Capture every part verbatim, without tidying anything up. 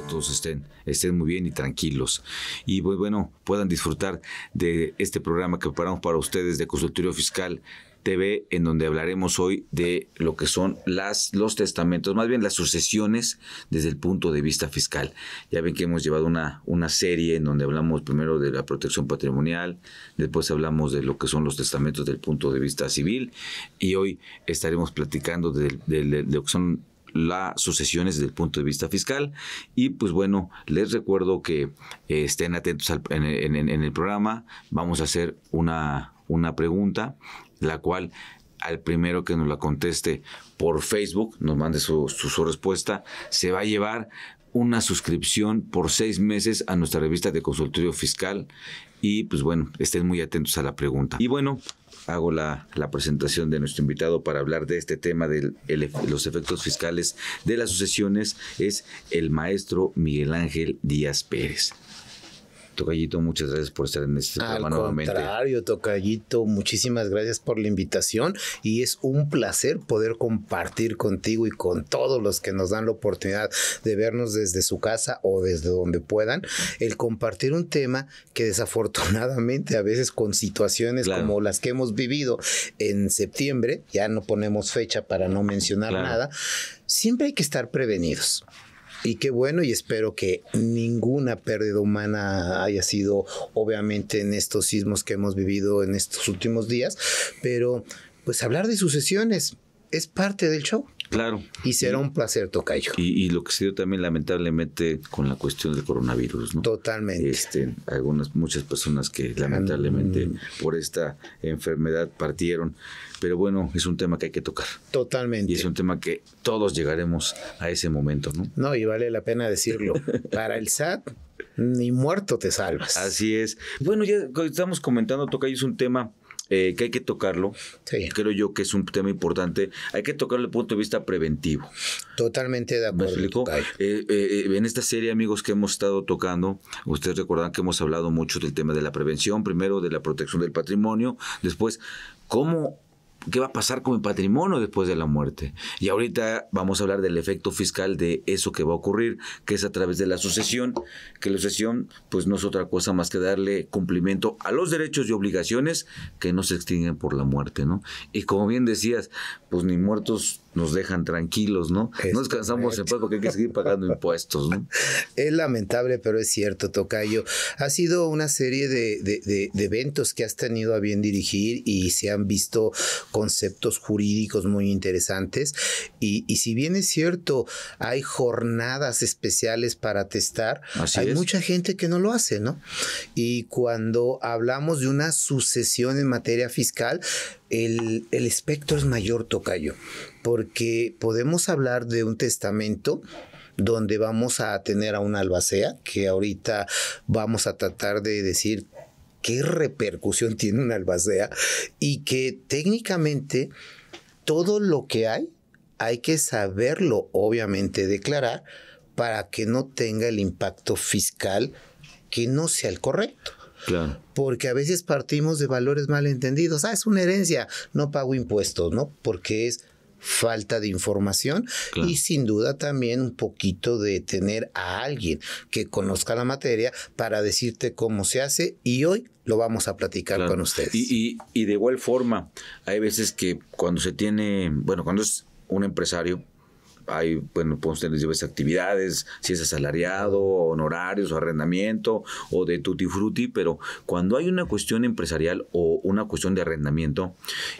todos estén, estén muy bien y tranquilos. Y pues bueno, puedan disfrutar de este programa que preparamos para ustedes de Consultorio Fiscal T V, en donde hablaremos hoy de lo que son las, los testamentos, más bien las sucesiones desde el punto de vista fiscal. Ya ven que hemos llevado una, una serie en donde hablamos primero de la protección patrimonial, después hablamos de lo que son los testamentos desde el punto de vista civil, y hoy estaremos platicando de, de, de, de lo que son las sucesiones desde el punto de vista fiscal. Y pues bueno, les recuerdo que eh, estén atentos al, en, en, en el programa. Vamos a hacer una, una pregunta, la cual al primero que nos la conteste por Facebook, nos mande su, su, su respuesta, se va a llevar una suscripción por seis meses a nuestra revista de Consultorio Fiscal. Y pues bueno, estén muy atentos a la pregunta. Y bueno, hago la, la presentación de nuestro invitado para hablar de este tema de los efectos fiscales de las sucesiones. Es el maestro Miguel Ángel Díaz Pérez. Tocayito, muchas gracias por estar en este programa nuevamente. Al contrario, Tocayito, muchísimas gracias por la invitación y es un placer poder compartir contigo y con todos los que nos dan la oportunidad de vernos desde su casa o desde donde puedan, el compartir un tema que desafortunadamente a veces con situaciones claro. como las que hemos vivido en septiembre, ya no ponemos fecha para no mencionar claro. nada, siempre hay que estar prevenidos. Y qué bueno, y espero que ninguna pérdida humana haya sido, obviamente, en estos sismos que hemos vivido en estos últimos días, pero pues hablar de sucesiones es parte del show. Claro. Y será y, un placer, Tocayo. Y, y lo que se dio también lamentablemente con la cuestión del coronavirus, ¿no? Totalmente. Este, algunas, muchas personas que lamentablemente mm. por esta enfermedad partieron. Pero bueno, es un tema que hay que tocar. Totalmente. Y es un tema que todos llegaremos a ese momento, ¿no? No, y vale la pena decirlo. Para el S A T, ni muerto te salvas. Así es. Bueno, ya estamos comentando, Tocayo, es un tema Eh, que hay que tocarlo. Sí. Creo yo que es un tema importante. Hay que tocarlo desde el punto de vista preventivo. Totalmente de acuerdo. ¿Me eh, eh, en esta serie, amigos, que hemos estado tocando, ustedes recordarán que hemos hablado mucho del tema de la prevención, primero de la protección del patrimonio, después cómo ¿qué va a pasar con mi patrimonio después de la muerte? Y ahorita vamos a hablar del efecto fiscal de eso que va a ocurrir, que es a través de la sucesión, que la sucesión pues no es otra cosa más que darle cumplimiento a los derechos y obligaciones que no se extinguen por la muerte, ¿no? Y como bien decías, pues ni muertos nos dejan tranquilos, ¿no? Es no descansamos en paz porque hay que seguir pagando impuestos, ¿no? Es lamentable, pero es cierto, Tocayo. Ha sido una serie de, de, de, de eventos que has tenido a bien dirigir y se han visto conceptos jurídicos muy interesantes. Y, y si bien es cierto, hay jornadas especiales para testar, Así hay es. mucha gente que no lo hace, ¿no? Y cuando hablamos de una sucesión en materia fiscal, el, el espectro es mayor, Tocayo, porque podemos hablar de un testamento donde vamos a tener a una albacea, que ahorita vamos a tratar de decir qué repercusión tiene una albacea, y que técnicamente todo lo que hay, hay que saberlo, obviamente, declarar para que no tenga el impacto fiscal que no sea el correcto. Claro. Porque a veces partimos de valores malentendidos. Ah, es una herencia, no pago impuestos, ¿no? Porque es falta de información claro. y sin duda también un poquito de tener a alguien que conozca la materia para decirte cómo se hace, y hoy lo vamos a platicar claro. con ustedes. Y, y, y de igual forma, hay veces que cuando se tiene, bueno, cuando es un empresario, hay, bueno, podemos tener diversas actividades, si es asalariado, honorarios, o arrendamiento, o de tutti frutti, pero cuando hay una cuestión empresarial o una cuestión de arrendamiento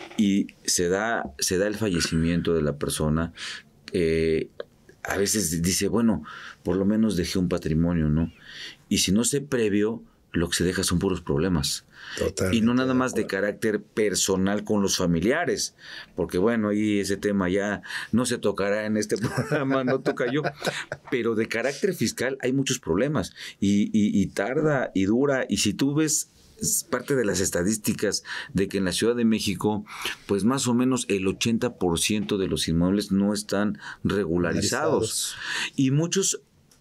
y se da, se da el fallecimiento de la persona, eh, a veces dice, bueno, por lo menos dejé un patrimonio, ¿no? Y si no se previó, lo que se deja son puros problemas. Totalmente. Y no nada más de carácter personal con los familiares, porque bueno, ahí ese tema ya no se tocará en este programa, no toca yo, pero de carácter fiscal hay muchos problemas y, y, y tarda y dura, y si tú ves es parte de las estadísticas de que en la Ciudad de México, pues más o menos el ochenta por ciento de los inmuebles no están regularizados, y muchos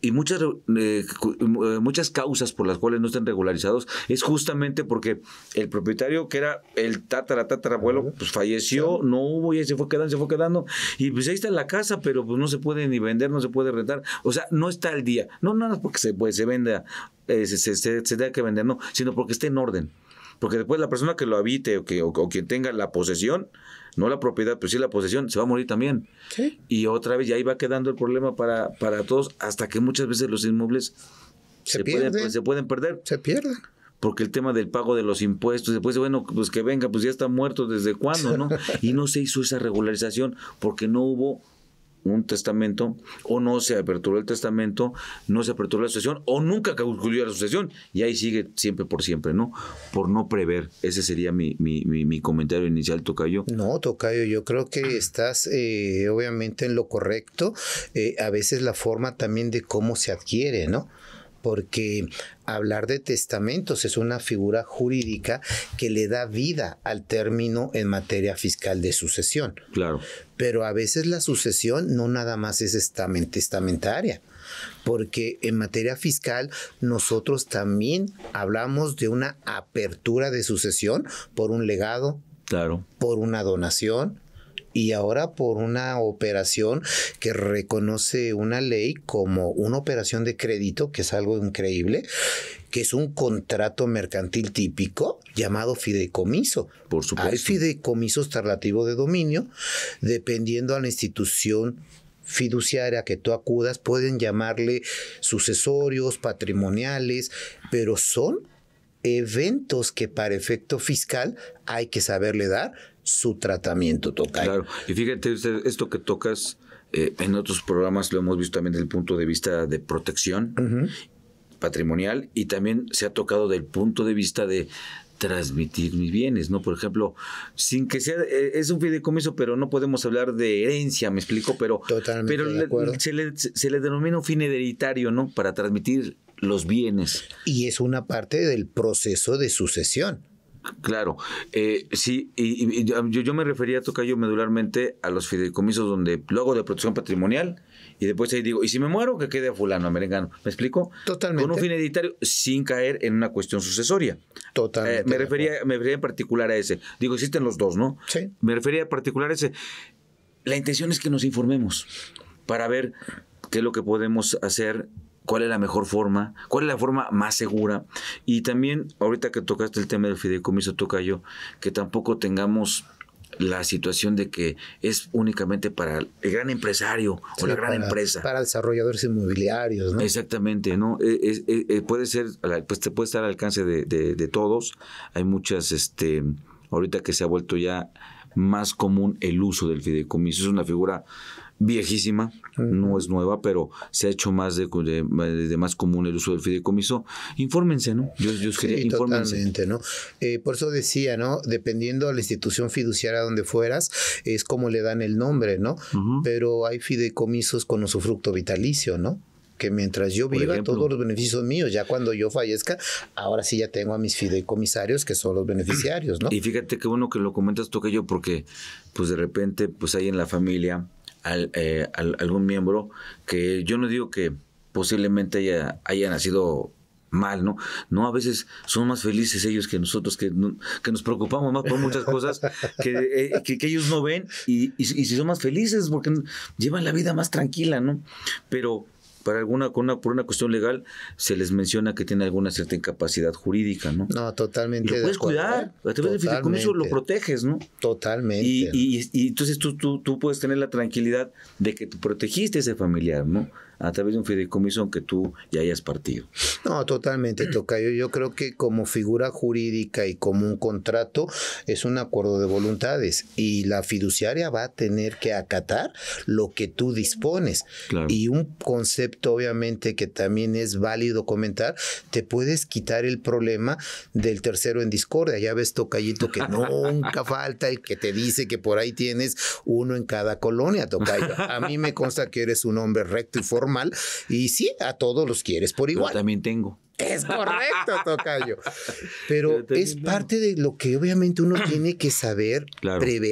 y muchas, eh, muchas causas por las cuales no están regularizados es justamente porque el propietario, que era el tatara, tatarabuelo, pues falleció, no hubo y se fue quedando, se fue quedando. Y pues ahí está la casa, pero pues no se puede ni vender, no se puede rentar. O sea, no está al día. No nada más porque se, pues, se venda, eh, se, se, se, se tenga que vender, no, sino porque esté en orden. Porque después la persona que lo habite o, que, o, o quien tenga la posesión, no la propiedad, pero sí la posesión, se va a morir también. Sí. Y otra vez, y ahí va quedando el problema para, para todos, hasta que muchas veces los inmuebles se, se, pierden, pueden, se pueden perder. Se pierden. Porque el tema del pago de los impuestos, después, bueno, pues que venga, pues ya está muerto desde cuándo, ¿no? Y no se hizo esa regularización porque no hubo un testamento, o no se aperturó el testamento, no se aperturó la sucesión, o nunca concluyó la sucesión, y ahí sigue siempre por siempre, ¿no? Por no prever. Ese sería mi, mi, mi, mi comentario inicial, Tocayo. No, Tocayo, yo creo que estás eh, obviamente en lo correcto. Eh, a veces la forma también de cómo se adquiere, ¿no? Porque hablar de testamentos es una figura jurídica que le da vida al término en materia fiscal de sucesión. Claro. Pero a veces la sucesión no nada más es testamentaria, porque en materia fiscal nosotros también hablamos de una apertura de sucesión por un legado, claro, por una donación, y ahora por una operación que reconoce una ley como una operación de crédito, que es algo increíble, que es un contrato mercantil típico llamado fideicomiso. Por supuesto. Hay fideicomisos relativos de dominio, dependiendo a la institución fiduciaria que tú acudas, pueden llamarle sucesorios, patrimoniales, pero son eventos que para efecto fiscal hay que saberle dar su tratamiento, Tocayo. Claro, y fíjate, esto que tocas, eh, en otros programas lo hemos visto también desde el punto de vista de protección uh-huh. patrimonial, y también se ha tocado del punto de vista de transmitir mis bienes, ¿no? Por ejemplo, sin que sea, eh, es un fideicomiso, pero no podemos hablar de herencia, ¿me explico? Pero, Totalmente pero de acuerdo. Le, se, le, se le denomina un fin hereditario, ¿no? Para transmitir los bienes. Y es una parte del proceso de sucesión. Claro, eh, sí, y, y yo, yo me refería, Tocayo, medularmente a los fideicomisos donde lo hago de protección patrimonial y después ahí digo, y si me muero, que quede a fulano, a merengano. ¿Me explico? Totalmente. Con un fin hereditario sin caer en una cuestión sucesoria. Totalmente. Eh, me, refería, me refería en particular a ese. Digo, existen los dos, ¿no? Sí. Me refería en particular a ese. La intención es que nos informemos para ver qué es lo que podemos hacer, cuál es la mejor forma, cuál es la forma más segura. Y también, ahorita que tocaste el tema del fideicomiso, Tocayo, que tampoco tengamos la situación de que es únicamente para el gran empresario o sí, la gran para, empresa. Para desarrolladores inmobiliarios, ¿no? Exactamente, ¿no? Es, es, es, puede ser, pues te puede estar al alcance de, de, de todos. Hay muchas, este, ahorita que se ha vuelto ya más común el uso del fideicomiso. Es una figura viejísima, uh-huh. no es nueva, pero se ha hecho más de, de, de más común el uso del fideicomiso. Infórmense, ¿no? Yo, yo quería, sí, infórmense. Totalmente, ¿no? Eh, por eso decía, ¿no? Dependiendo de la institución fiduciaria donde fueras, es como le dan el nombre, ¿no? Uh-huh. Pero hay fideicomisos con usufructo vitalicio, ¿no? Que mientras yo viva, ejemplo, todos los beneficios son míos. Ya cuando yo fallezca, ahora sí ya tengo a mis fideicomisarios, que son los beneficiarios, ¿no? Y fíjate qué bueno que lo comentas, Tocayo, porque pues de repente pues hay en la familia Al, eh, al, algún miembro que yo no digo que posiblemente haya, haya nacido mal, ¿no? No, a veces son más felices ellos que nosotros, que, que nos preocupamos más por muchas cosas que, eh, que, que ellos no ven y, y, y si son más felices porque llevan la vida más tranquila, ¿no? Pero para alguna, una, por una cuestión legal se les menciona que tiene alguna cierta incapacidad jurídica, ¿no? No, totalmente. Y lo puedes cuidar, a través del fideicomiso lo proteges, ¿no? Totalmente. Y, y, y entonces tú, tú, tú puedes tener la tranquilidad de que tú protegiste a ese familiar, ¿no? A través de un fideicomiso aunque tú ya hayas partido. No, totalmente, Tocayo. Yo creo que como figura jurídica y como un contrato es un acuerdo de voluntades y la fiduciaria va a tener que acatar lo que tú dispones. Claro. Y un concepto obviamente que también es válido comentar, te puedes quitar el problema del tercero en discordia. Ya ves, Tocayito, que nunca falta el que te dice que por ahí tienes uno en cada colonia, Tocayo. A mí me consta que eres un hombre recto y formal. Mal, y sí, a todos los quieres por igual. Yo también tengo. Es correcto, Tocayo. Pero es tengo. parte de lo que obviamente uno tiene que saber, claro. prever,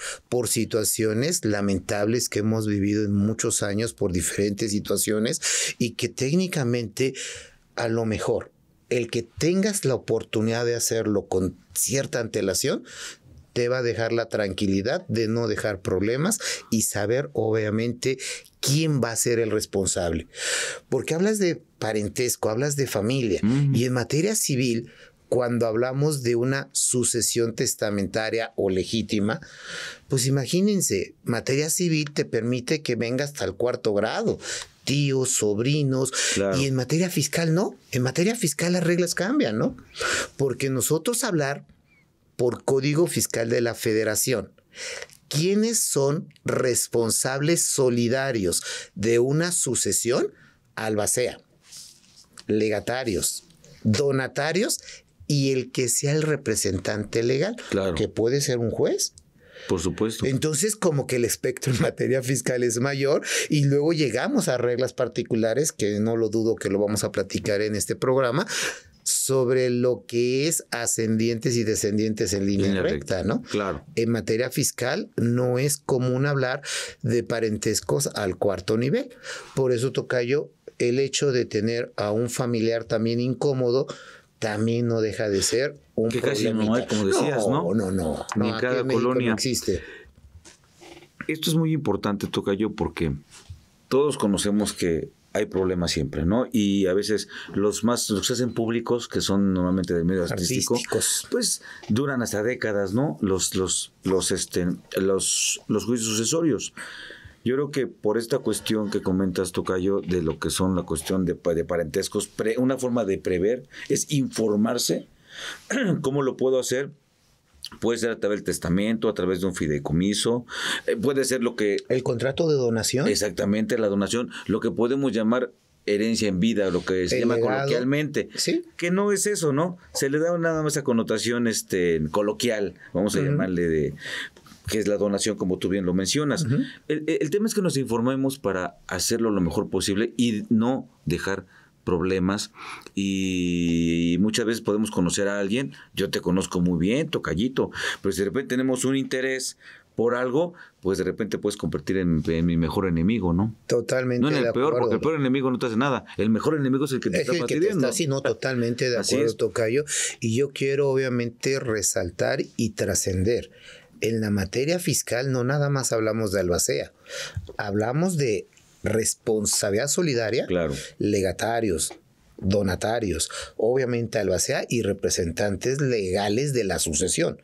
por situaciones lamentables que hemos vivido en muchos años, por diferentes situaciones, y que técnicamente a lo mejor el que tengas la oportunidad de hacerlo con cierta antelación te va a dejar la tranquilidad de no dejar problemas y saber obviamente quién va a ser el responsable. Porque hablas de parentesco, hablas de familia, mm. y en materia civil, cuando hablamos de una sucesión testamentaria o legítima, pues imagínense, materia civil te permite que venga hasta el cuarto grado, tíos, sobrinos, claro. Y en materia fiscal no, en materia fiscal las reglas cambian, ¿no? Porque nosotros hablar por Código Fiscal de la Federación, ¿quiénes son responsables solidarios de una sucesión? Albacea, legatarios, donatarios y el que sea el representante legal, claro. Que puede ser un juez. Por supuesto. Entonces, como que el espectro en materia fiscal es mayor y luego llegamos a reglas particulares, que no lo dudo que lo vamos a platicar en este programa, sobre lo que es ascendientes y descendientes en línea, línea recta, recta, ¿no? Claro. En materia fiscal no es común hablar de parentescos al cuarto nivel. Por eso, tocayo, el hecho de tener a un familiar también incómodo también no deja de ser un que problema. Casi no hay, como decías, ¿no? No, no, no. Ni no, cada colonia no existe. Esto es muy importante, tocayo, porque todos conocemos que hay problemas siempre, ¿no? Y a veces los más, los que se hacen públicos, que son normalmente del medio artístico, artísticos, pues duran hasta décadas, ¿no? Los, los, los, este, los, los juicios sucesorios. Yo creo que por esta cuestión que comentas, tocayo, de lo que son la cuestión de, de parentescos, pre, una forma de prever es informarse. ¿Cómo lo puedo hacer? Puede ser a través del testamento, a través de un fideicomiso, eh, puede ser lo que... ¿El contrato de donación? Exactamente, la donación, lo que podemos llamar herencia en vida, lo que se el llama legado, coloquialmente. ¿Sí? Que no es eso, ¿no? Se le da nada más esa connotación este, coloquial, vamos a uh-huh. llamarle de... que es la donación, como tú bien lo mencionas. Uh-huh. El, el tema es que nos informemos para hacerlo lo mejor posible y no dejar problemas. Y muchas veces podemos conocer a alguien, yo te conozco muy bien, tocallito, pero si de repente tenemos un interés por algo, pues de repente puedes convertir en, en mi mejor enemigo, ¿no? Totalmente. No en el de peor, acuerdo. Porque el peor enemigo no te hace nada. El mejor enemigo es el que te es está el que te está, sí, no, totalmente de acuerdo, tocayo. Y yo quiero obviamente resaltar y trascender. En la materia fiscal no nada más hablamos de albacea, hablamos de responsabilidad solidaria, claro. Legatarios, donatarios, obviamente albacea y representantes legales de la sucesión.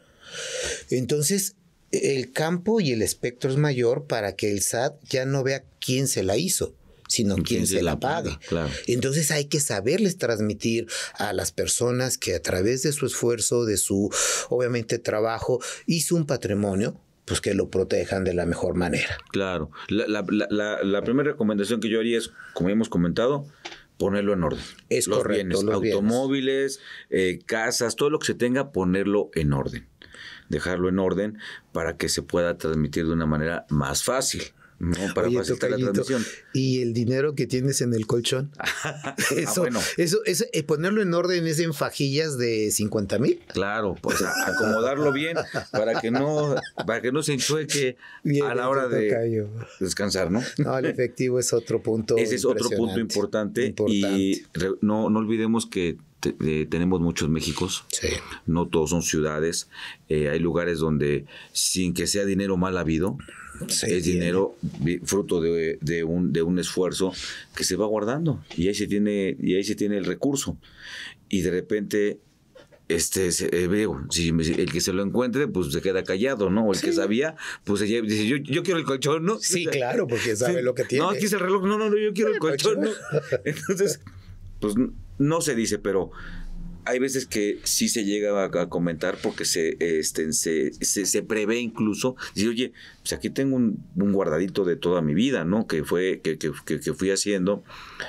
Entonces, el campo y el espectro es mayor para que el S A T ya no vea quién se la hizo, sino quien se la pague. paga, claro. Entonces hay que saberles transmitir a las personas que a través de su esfuerzo, de su, obviamente, trabajo, hizo un patrimonio, pues que lo protejan de la mejor manera. Claro. La, la, la, la primera recomendación que yo haría es, como hemos comentado, ponerlo en orden. Es los correcto. Bienes, los automóviles, eh, casas, todo lo que se tenga, ponerlo en orden. Dejarlo en orden para que se pueda transmitir de una manera más fácil. No, para Oye, facilitar tocallito, la transmisión. Y el dinero que tienes en el colchón. eso, ah, bueno. eso, eso eh, ponerlo en orden es en fajillas de cincuenta mil. Claro, pues a, acomodarlo bien para que no, para que no se enchueque bien, a la hora de tocayo. descansar, ¿no? No, el efectivo es otro punto. Ese es otro punto importante, importante. Y re, no, no olvidemos que te, eh, tenemos muchos Méxicos. Sí. No todos son ciudades. Eh, hay lugares donde sin que sea dinero mal habido, sí, es tiene. dinero fruto de, de, un, de un esfuerzo que se va guardando y ahí se tiene, y ahí se tiene el recurso. Y de repente, este, se, eh, si el que se lo encuentre, pues se queda callado, ¿no? O el sí. que sabía, pues se dice, yo, yo quiero el colchón, ¿no? Sí, claro, porque sabe sí. lo que tiene. No, aquí es el reloj, no, no, no yo quiero el colchón, ¿no? Entonces, pues no se dice, pero hay veces que sí se llega a, a comentar porque se, este, se, se, se prevé incluso, decir, oye, pues aquí tengo un, un guardadito de toda mi vida, ¿no? Que fue, que, que, que, que fui haciendo,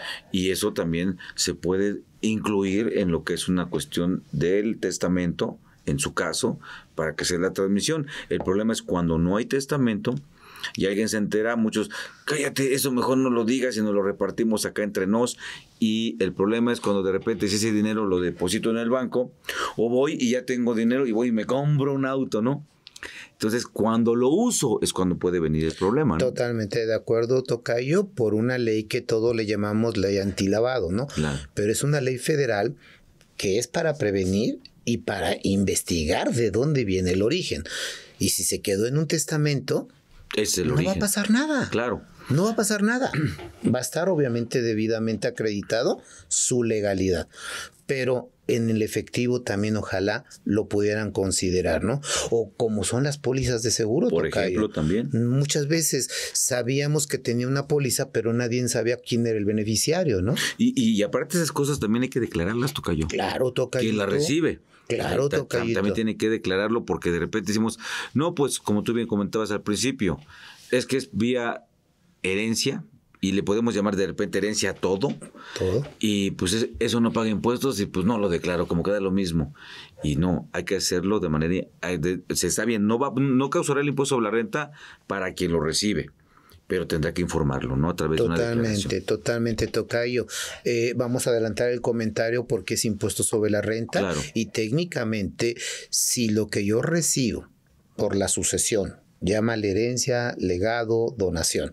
y eso también se puede incluir en lo que es una cuestión del testamento, en su caso, para que sea la transmisión. El problema es cuando no hay testamento y alguien se entera, muchos, cállate, eso mejor no lo digas y nos lo repartimos acá entre nos. Y el problema es cuando de repente si ese dinero lo deposito en el banco, o voy y ya tengo dinero y voy y me compro un auto, ¿no? Entonces, cuando lo uso es cuando puede venir el problema, ¿no? Totalmente de acuerdo, tocayo, por una ley que todo le llamamos ley antilavado, ¿no? Claro. Pero es una ley federal que es para prevenir y para investigar de dónde viene el origen. Y si se quedó en un testamento, es el no origen. va a pasar nada. Claro. No va a pasar nada. Va a estar obviamente debidamente acreditado su legalidad. Pero en el efectivo también ojalá lo pudieran considerar, ¿no? O como son las pólizas de seguro, Por tocayo. ejemplo, también. Muchas veces sabíamos que tenía una póliza, pero nadie sabía quién era el beneficiario, ¿no? Y, y aparte esas cosas también hay que declararlas, tocayo. Claro, tocayo. Quien la recibe. Claro, Ta- ta- tocayito. También tiene que declararlo porque de repente decimos, no, pues como tú bien comentabas al principio, es que es vía herencia y le podemos llamar de repente herencia a todo. Todo. Y pues es- eso no paga impuestos y pues no lo declaro, como queda lo mismo. Y no, hay que hacerlo de manera, hay de- se está bien, no va, no causará el impuesto sobre la renta para quien lo recibe, pero tendrá que informarlo, ¿no? A través de una Totalmente, declaración. totalmente, tocayo. Eh, vamos a adelantar el comentario porque es impuesto sobre la renta. Claro. Y técnicamente, si lo que yo recibo por la sucesión, llámale herencia, legado, donación,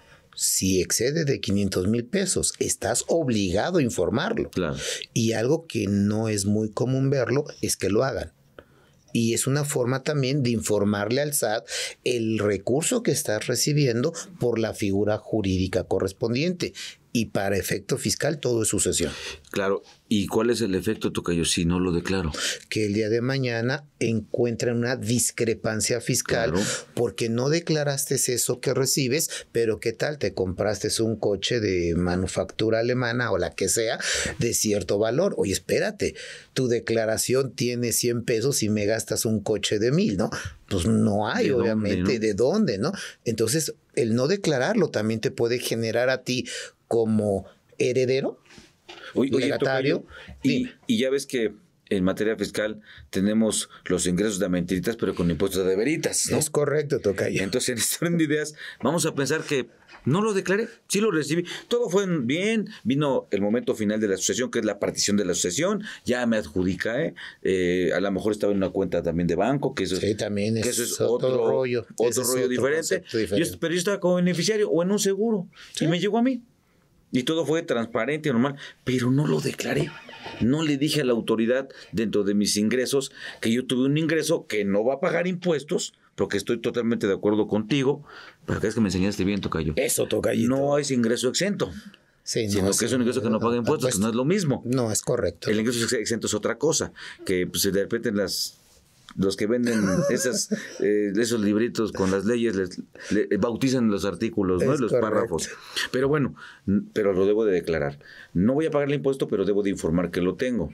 si excede de quinientos mil pesos, estás obligado a informarlo. Claro. Y algo que no es muy común verlo es que lo hagan. Y es una forma también de informarle al S A T el recurso que estás recibiendo por la figura jurídica correspondiente. Y para efecto fiscal todo es sucesión. Claro. ¿Y cuál es el efecto, tocayo, si no lo declaro? Que el día de mañana encuentren una discrepancia fiscal Claro. porque no declaraste eso que recibes, pero ¿qué tal? Te compraste un coche de manufactura alemana o la que sea de cierto valor. Oye, espérate, tu declaración tiene cien pesos y me gastas un coche de mil, ¿no? Pues no hay, ¿De dónde, obviamente, no? de dónde, ¿no? Entonces, el no declararlo también te puede generar a ti como heredero, Oye, oye, legatario. tocayo, y, Dime. y ya ves que en materia fiscal tenemos los ingresos de mentiritas, pero con impuestos de veritas, ¿no? Es correcto, tocayo. Entonces, en este orden de ideas, vamos a pensar que no lo declaré, sí lo recibí, todo fue bien, vino el momento final de la sucesión, que es la partición de la sucesión, ya me adjudica, ¿eh? Eh, a lo mejor estaba en una cuenta también de banco, que eso es, Sí, también que es eso es otro otro, rollo. otro Ese es rollo otro diferente. concepto diferente. Yo- pero yo estaba como beneficiario o en un seguro, y me llegó a mí. Y todo fue transparente y normal, pero no lo declaré. No le dije a la autoridad dentro de mis ingresos que yo tuve un ingreso que no va a pagar impuestos, porque estoy totalmente de acuerdo contigo. Pero que es que me enseñaste bien, tocayo. Eso, tocayito. No es ingreso exento, Sí, sino sí, que es un ingreso que no paga impuestos, que no es lo mismo. No, es correcto. El ingreso exento es otra cosa, que pues, de repente las... Los que venden esas, eh, esos libritos con las leyes les, le- bautizan los artículos, ¿no? Es Los correcto. párrafos. Pero bueno, n- pero lo debo de declarar. No voy a pagar el impuesto, pero debo de informar que lo tengo.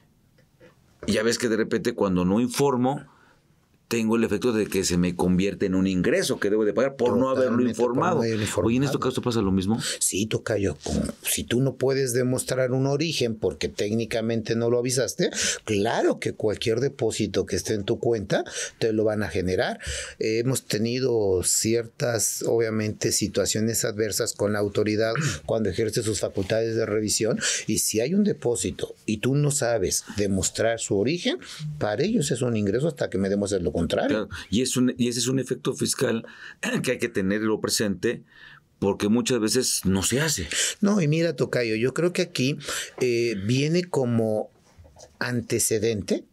Y ya ves que de repente cuando no informo, tengo el efecto de que se me convierte en un ingreso que debo de pagar por no haberlo Totalmente, por no informado. haberlo informado. Oye, en este caso pasa lo mismo. Sí, tocayo, como si tú no puedes demostrar un origen porque técnicamente no lo avisaste, claro que cualquier depósito que esté en tu cuenta te lo van a generar. Eh, hemos tenido ciertas, obviamente, situaciones adversas con la autoridad cuando ejerce sus facultades de revisión y si hay un depósito y tú no sabes demostrar su origen, para ellos es un ingreso hasta que me demuestres lo contrario. Claro, y, es un, y ese es un efecto fiscal que hay que tenerlo presente porque muchas veces no se hace. No, y mira, tocayo, yo creo que aquí eh, viene como antecedente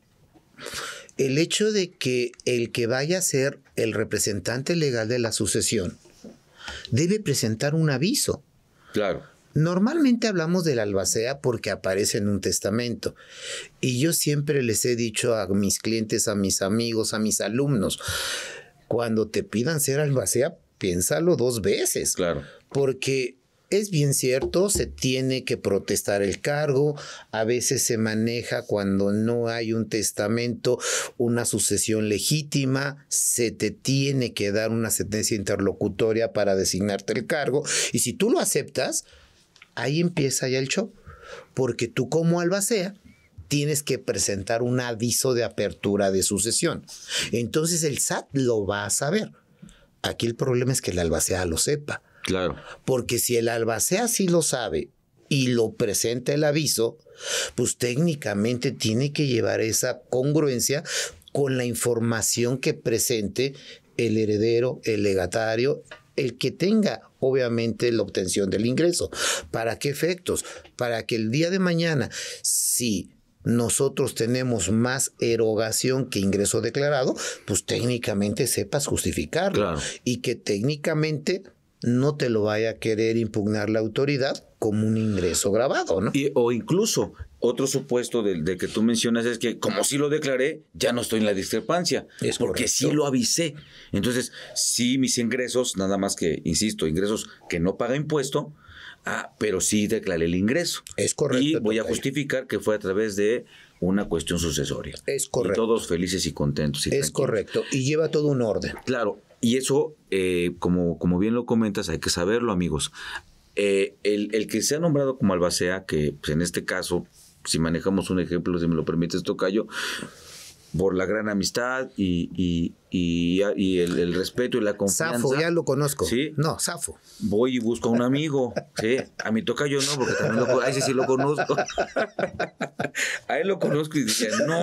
el hecho de que el que vaya a ser el representante legal de la sucesión debe presentar un aviso. Claro. Normalmente hablamos de la albacea porque aparece en un testamento y yo siempre les he dicho a mis clientes, a mis amigos, a mis alumnos, cuando te pidan ser albacea, piénsalo dos veces. Claro. Porque es bien cierto, se tiene que protestar el cargo, a veces se maneja cuando no hay un testamento, una sucesión legítima, se te tiene que dar una sentencia interlocutoria para designarte el cargo y si tú lo aceptas, ahí empieza ya el show, porque tú como albacea tienes que presentar un aviso de apertura de sucesión. Entonces el S A T lo va a saber. Aquí el problema es que el albacea lo sepa. Claro. Porque si el albacea sí lo sabe y lo presenta el aviso, pues técnicamente tiene que llevar esa congruencia con la información que presente el heredero, el legatario, el que tenga obviamente la obtención del ingreso. ¿Para qué efectos? Para que el día de mañana, si nosotros tenemos más erogación que ingreso declarado, pues técnicamente sepas justificarlo. Claro. Y que técnicamente no te lo vaya a querer impugnar la autoridad como un ingreso grabado, ¿no? Y, o incluso, otro supuesto del de que tú mencionas es que como sí lo declaré, ya no estoy en la discrepancia, Es porque correcto. sí lo avisé. Entonces, sí mis ingresos, nada más que, insisto, ingresos que no paga impuesto, ah, pero sí declaré el ingreso. Es correcto. Y voy a tocayo. justificar que fue a través de una cuestión sucesoria. Es correcto. Y todos felices y contentos. Y Es tranquilos. correcto. Y lleva todo un orden. Claro, y eso, eh, como, como bien lo comentas, hay que saberlo, amigos. Eh, el, el que se ha nombrado como albacea, que pues, en este caso, si manejamos un ejemplo, si me lo permites, tocayo, por la gran amistad y, y, y, y el, el respeto y la confianza. Safo, ya lo conozco. ¿Sí? No, Safo. Voy y busco a un amigo, ¿sí? A mi tocayo no, porque también lo, a ese sí lo conozco. A él lo conozco y dije, no.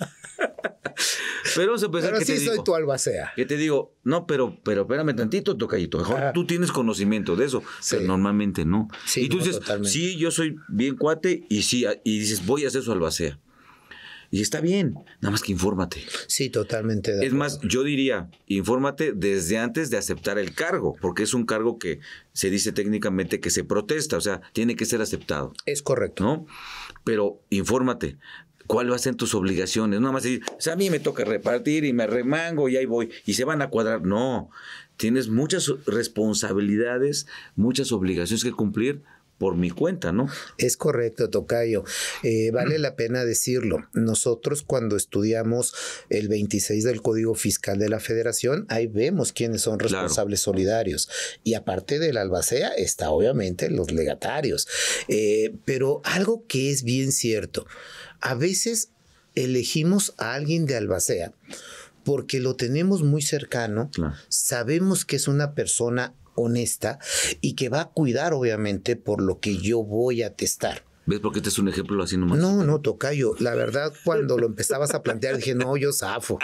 Pero vamos a pensar Pero que sí te soy digo, tu albacea. que te digo, no, pero, pero espérame tantito, tocayito. Mejor Ajá. tú tienes conocimiento de eso, Sí. pero normalmente no. Sí, y tú no, dices, totalmente. sí, yo soy bien cuate y sí, y dices, voy a hacer su albacea. Y está bien, nada más que infórmate. Sí, totalmente de Es acuerdo. más, yo diría, infórmate desde antes de aceptar el cargo, porque es un cargo que se dice técnicamente que se protesta, o sea, tiene que ser aceptado, Es correcto. ¿no? Pero infórmate. ¿Cuáles van a ser tus obligaciones? No nada más decir, o sea, a mí me toca repartir y me remango y ahí voy. Y se van a cuadrar. No, tienes muchas responsabilidades, muchas obligaciones que cumplir por mi cuenta, ¿no? Es correcto, tocayo. Eh, vale la pena decirlo. Nosotros cuando estudiamos el veintiséis del Código Fiscal de la Federación, ahí vemos quiénes son responsables claro. solidarios. Y aparte de la albacea, está obviamente los legatarios. Eh, pero algo que es bien cierto, a veces elegimos a alguien de albacea porque lo tenemos muy cercano, claro. sabemos que es una persona honesta y que va a cuidar obviamente por lo que yo voy a atestar. ¿Ves por qué este es un ejemplo así nomás? No, no, tocayo. La verdad, cuando lo empezabas a plantear, dije, no, yo zafo.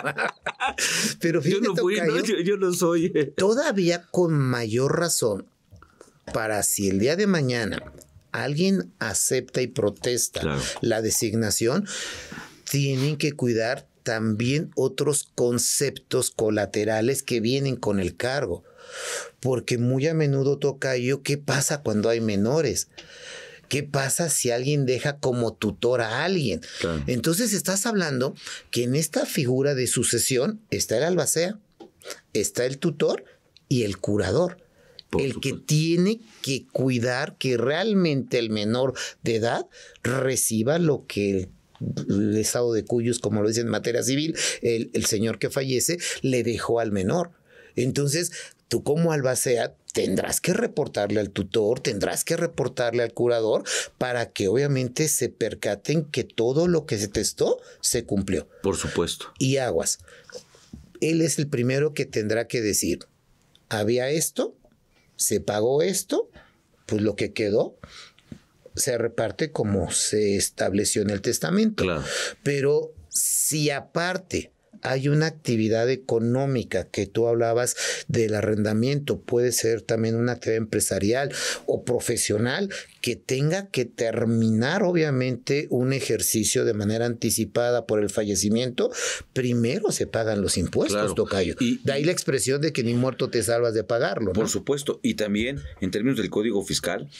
Pero fíjate, yo no fui, tocayo, no, yo, yo no soy. Todavía con mayor razón, para si el día de mañana alguien acepta y protesta claro. la designación, tienen que cuidar también otros conceptos colaterales que vienen con el cargo. Porque muy a menudo, tocayo, ¿qué pasa cuando hay menores? ¿Qué pasa si alguien deja como tutor a alguien? Claro. Entonces estás hablando que en esta figura de sucesión está el albacea, está el tutor y el curador. Por el supuesto. Que tiene que cuidar que realmente el menor de edad reciba lo que el el estado de cuyos, como lo dice en materia civil, el, el señor que fallece le dejó al menor. Entonces, tú como albacea tendrás que reportarle al tutor, tendrás que reportarle al curador para que obviamente se percaten que todo lo que se testó se cumplió. Por supuesto. Y aguas. Él es el primero que tendrá que decir, había esto, se pagó esto, pues lo que quedó se reparte como se estableció en el testamento. Claro. Pero si aparte hay una actividad económica que tú hablabas del arrendamiento, puede ser también una actividad empresarial o profesional que tenga que terminar obviamente un ejercicio de manera anticipada por el fallecimiento, primero se pagan los impuestos, claro. tocayo. Y, de ahí la expresión de que ni muerto te salvas de pagarlo, ¿no? Por supuesto. Y también en términos del Código Fiscal,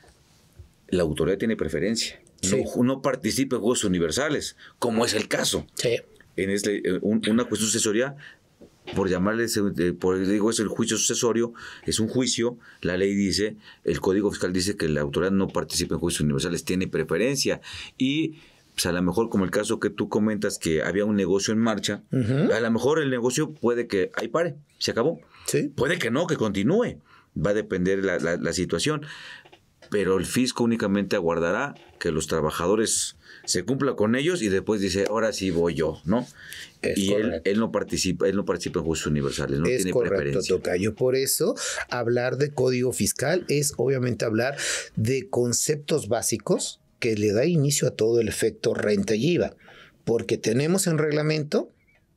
la autoridad tiene preferencia. Sí. No, no participa en juegos universales, como es el caso. Sí. En este, un, una cuestión sucesoria, por llamarle, por digo eso, el juicio sucesorio, es un juicio, la ley dice, el Código Fiscal dice que la autoridad no participa en juicios universales, tiene preferencia. Y pues, a lo mejor, como el caso que tú comentas, que había un negocio en marcha, uh-huh. a lo mejor el negocio puede que ahí pare, se acabó. Sí. Puede que no, que continúe. Va a depender la, la, la situación. Pero el fisco únicamente aguardará que los trabajadores se cumpla con ellos y después dice, ahora sí voy yo, ¿no? Es y él, correcto. él no participa, él no participa en juicios universales, no es tiene correcto, preferencia. Tocayo. Por eso, hablar de código fiscal es obviamente hablar de conceptos básicos que le da inicio a todo el efecto renta y I V A. Porque tenemos en reglamento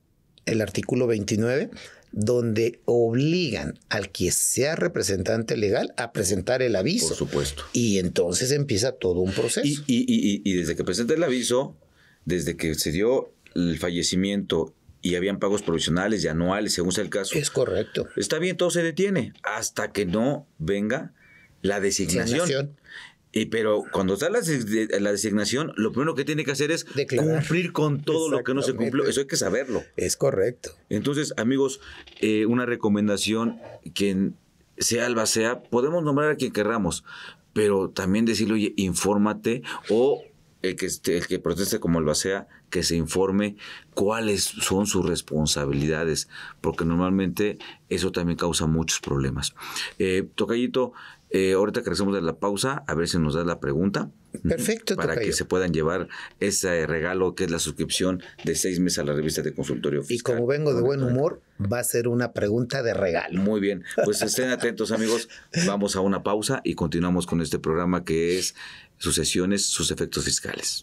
el artículo veintinueve, donde obligan al que sea representante legal a presentar el aviso. Por supuesto. Y entonces empieza todo un proceso. Y, y, y, y desde que presenta el aviso, desde que se dio el fallecimiento y habían pagos provisionales y anuales, según sea el caso. Es correcto. Está bien, todo se detiene hasta que no venga la designación. designación. Y, pero cuando está la, la designación, lo primero que tiene que hacer es declarar, cumplir con todo lo que no se cumplió. Eso hay que saberlo. Es correcto. Entonces, amigos, eh, una recomendación, quien sea albacea, podemos nombrar a quien querramos, pero también decirle, oye, infórmate, o el que, esté, el que proteste como albacea, que se informe cuáles son sus responsabilidades, porque normalmente eso también causa muchos problemas. Eh, Tocayito, Eh, ahorita que regresamos de la pausa, a ver si nos da la pregunta. Perfecto. Para tocayo. que se puedan llevar ese regalo que es la suscripción de seis meses a la revista de Consultorio Fiscal. Y como vengo de buen humor, va a ser una pregunta de regalo. Muy bien, pues estén atentos, amigos. Vamos a una pausa y continuamos con este programa que es Sucesiones, sus efectos fiscales.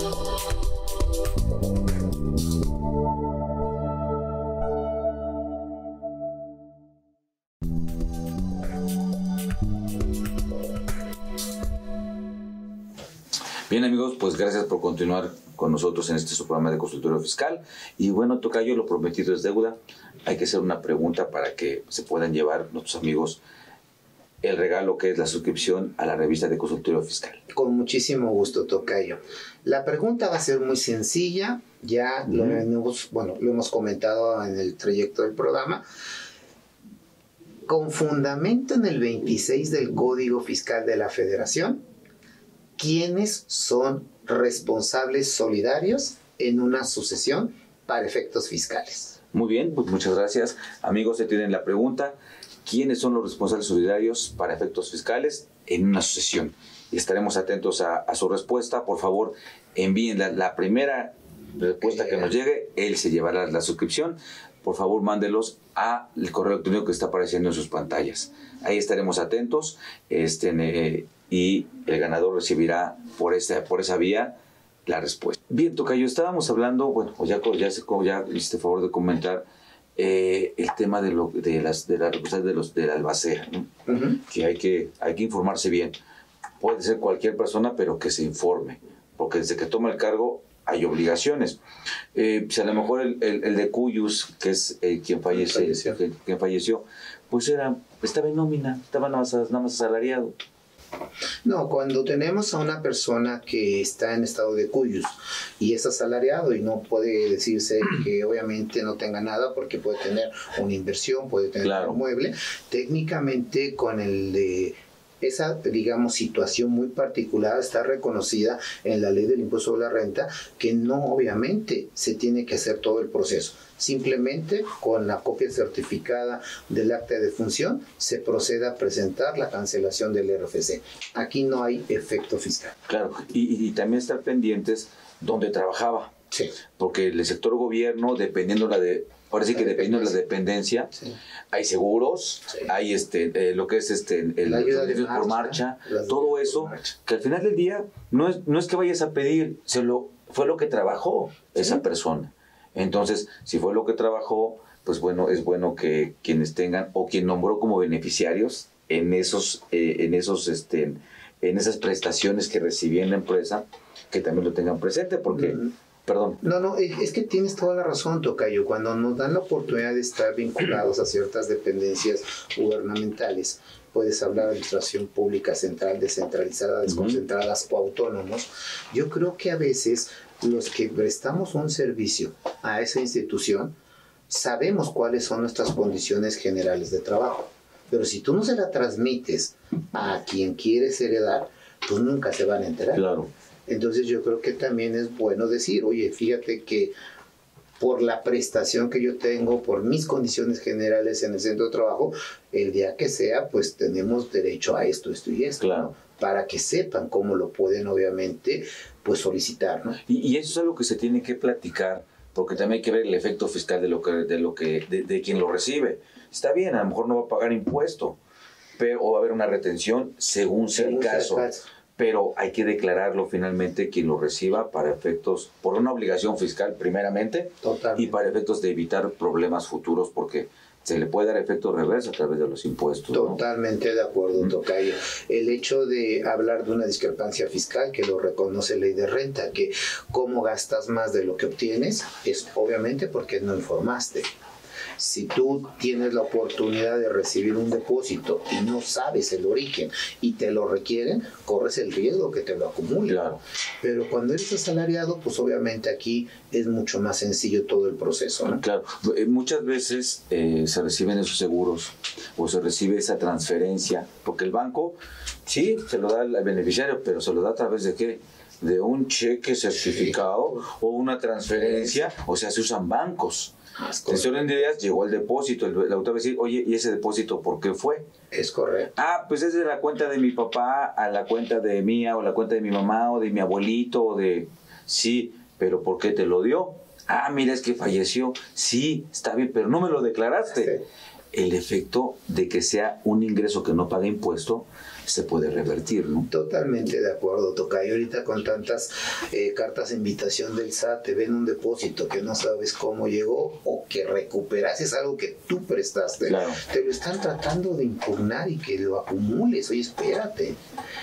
Bien, amigos, pues gracias por continuar con nosotros en este su programa de Consultorio Fiscal. Y bueno, tocayo, lo prometido es deuda. Hay que hacer una pregunta para que se puedan llevar nuestros amigos el regalo que es la suscripción a la revista de Consultorio Fiscal. Con muchísimo gusto, tocayo. La pregunta va a ser muy sencilla. Ya uh-huh. lo, hemos, bueno, lo hemos comentado en el trayecto del programa. Con fundamento en el veintiséis del Código Fiscal de la Federación, ¿quiénes son responsables solidarios en una sucesión para efectos fiscales? Muy bien, pues muchas gracias. Amigos, se tienen la pregunta. ¿Quiénes son los responsables solidarios para efectos fiscales en una sucesión? Y estaremos atentos a, a su respuesta. Por favor, envíen la, la primera respuesta que nos llegue. Él se llevará la suscripción. Por favor, mándelos al correo electrónico que está apareciendo en sus pantallas. Ahí estaremos atentos. Este... Eh, y el ganador recibirá por esa, por esa vía la respuesta. Bien, tocayo, estábamos hablando, bueno, ya, ya, ya hiciste favor de comentar eh, el tema de, lo, de las de la responsabilidad de los de la albacea, ¿no? Uh-huh. Que hay que hay que informarse bien. Puede ser cualquier persona, pero que se informe, porque desde que toma el cargo hay obligaciones. Eh, si a lo mejor el, el, el de Cuyus, que es eh, quien fallece, falleció. Quien, quien falleció, pues era estaba en nómina, estaba nada más, nada más asalariado. No, cuando tenemos a una persona que está en estado de cuyus y es asalariado y no puede decirse que obviamente no tenga nada porque puede tener una inversión, puede tener claro. un mueble, técnicamente con el de esa, digamos, situación muy particular está reconocida en la ley del impuesto sobre la renta, que no obviamente se tiene que hacer todo el proceso. Simplemente con la copia certificada del acta de defunción se procede a presentar la cancelación del R F C. Aquí no hay efecto fiscal. Claro, y, y también estar pendientes donde trabajaba. Sí. Porque el sector gobierno, dependiendo la de... Ahora sí que dependiendo de la dependencia, sí. hay seguros, sí. hay este eh, lo que es este el, la ayuda de marcha, por marcha, todo eso, marcha. Que al final del día no es, no es que vayas a pedir, se lo, fue lo que trabajó ¿sí? esa persona. Entonces, si fue lo que trabajó, pues bueno, es bueno que quienes tengan, o quien nombró como beneficiarios en esos, eh, en esos, este, en esas prestaciones que recibía en la empresa, que también lo tengan presente, porque... Uh-huh. Perdón. No, no, es que tienes toda la razón, tocayo. Cuando nos dan la oportunidad de estar vinculados a ciertas dependencias gubernamentales, puedes hablar de administración pública central, descentralizada, desconcentradas uh-huh. o autónomos. Yo creo que a veces los que prestamos un servicio a esa institución sabemos cuáles son nuestras condiciones generales de trabajo. Pero si tú no se la transmites a quien quieres heredar, pues nunca se van a enterar. Claro. Entonces yo creo que también es bueno decir, oye, fíjate que por la prestación que yo tengo, por mis condiciones generales en el centro de trabajo, el día que sea, pues tenemos derecho a esto, esto y esto, claro. ¿no? Para que sepan cómo lo pueden, obviamente, pues solicitar, ¿no? Y, y eso es algo que se tiene que platicar, porque también hay que ver el efecto fiscal de lo que, de lo que, de, de quien lo recibe. Está bien, a lo mejor no va a pagar impuesto, pero o va a haber una retención según sea el caso. caso. pero hay que declararlo finalmente quien lo reciba para efectos, por una obligación fiscal primeramente, Totalmente. y para efectos de evitar problemas futuros, porque se le puede dar efecto reverso a través de los impuestos. Totalmente, ¿no? De acuerdo, tocayo. El hecho de hablar de una discrepancia fiscal que lo reconoce Ley de Renta, que cómo gastas más de lo que obtienes, es obviamente porque no informaste. Si tú tienes la oportunidad de recibir un depósito y no sabes el origen y te lo requieren, corres el riesgo que te lo acumule. Claro. Pero cuando eres asalariado, pues obviamente aquí es mucho más sencillo todo el proceso, ¿no? Claro. Muchas veces eh, se reciben esos seguros o se recibe esa transferencia, porque el banco, sí, se lo da al beneficiario, pero se lo da a través de ¿qué? De un cheque certificado, sí, o una transferencia, o sea, se usan bancos. Entonces, en días llegó el depósito, el, el autor va a decir, oye, ¿y ese depósito por qué fue? Es correcto. Ah, pues es de la cuenta de mi papá a la cuenta de mía, o la cuenta de mi mamá, o de mi abuelito, o de... Sí, pero ¿por qué te lo dio? Ah, mira, es que falleció. Sí, está bien, pero no me lo declaraste. Sí. El efecto de que sea un ingreso que no paga impuesto se puede revertir, ¿no? Totalmente de acuerdo, tocayo. Ahorita con tantas eh, cartas de invitación del S A T, te ven un depósito que no sabes cómo llegó o que recuperas, es algo que tú prestaste. Claro. Te lo están tratando de impugnar y que lo acumules. Oye, espérate.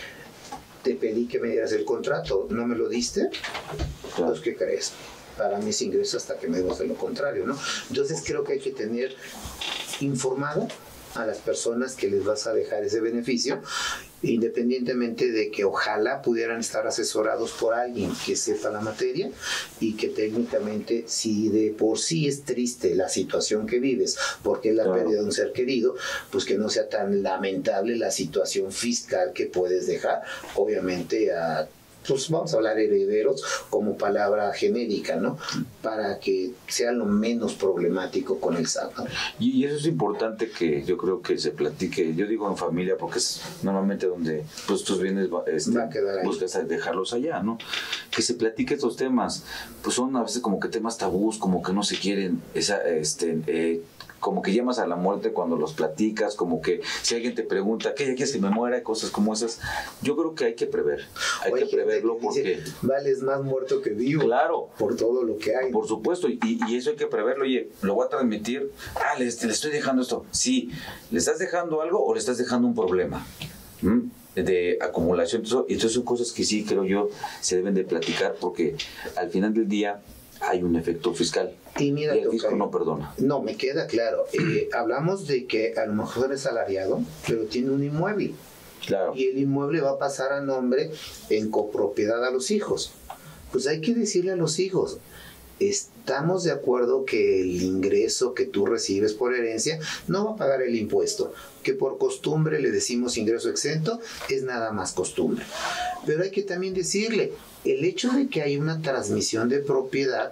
Te pedí que me dieras el contrato, ¿no me lo diste? Claro. Pues, ¿qué crees? Para mis ingresos hasta que me digas de lo contrario, ¿no? Entonces creo que hay que tener informado a las personas que les vas a dejar ese beneficio, independientemente de que ojalá pudieran estar asesorados por alguien que sepa la materia y que técnicamente, si de por sí es triste la situación que vives porque es la claro. pérdida de un ser querido, pues que no sea tan lamentable la situación fiscal que puedes dejar, obviamente a pues vamos a hablar herederos como palabra genérica, ¿no? Para que sea lo menos problemático con el S A T, ¿no? Y, y eso es importante que yo creo que se platique, yo digo en familia, porque es normalmente donde pues tus bienes este, va a quedar ahí. Buscas dejarlos allá, ¿no? Que se platique estos temas, pues son a veces como que temas tabús, como que no se quieren, esa, este, eh, como que llamas a la muerte cuando los platicas, como que si alguien te pregunta, ¿qué quieres que me muera? Cosas como esas. Yo creo que hay que prever, hay Oye, que preverlo que porque... Dice, vales más muerto que vivo. Claro. Por todo lo que hay. Por supuesto, y, y eso hay que preverlo. Oye, lo voy a transmitir. Ah, le, le estoy dejando esto. Sí, ¿le estás dejando algo o le estás dejando un problema? ¿Mm? De acumulación. Entonces son cosas que sí, creo yo, se deben de platicar porque al final del día hay un efecto fiscal. Y, mira, y el fisco no perdona. No, me queda claro. Eh, hablamos de que a lo mejor es salariado, pero tiene un inmueble. Claro. Y el inmueble va a pasar a nombre en copropiedad a los hijos. Pues hay que decirle a los hijos, estamos de acuerdo que el ingreso que tú recibes por herencia no va a pagar el impuesto, que por costumbre le decimos ingreso exento, es nada más costumbre. Pero hay que también decirle, el hecho de que hay una transmisión de propiedad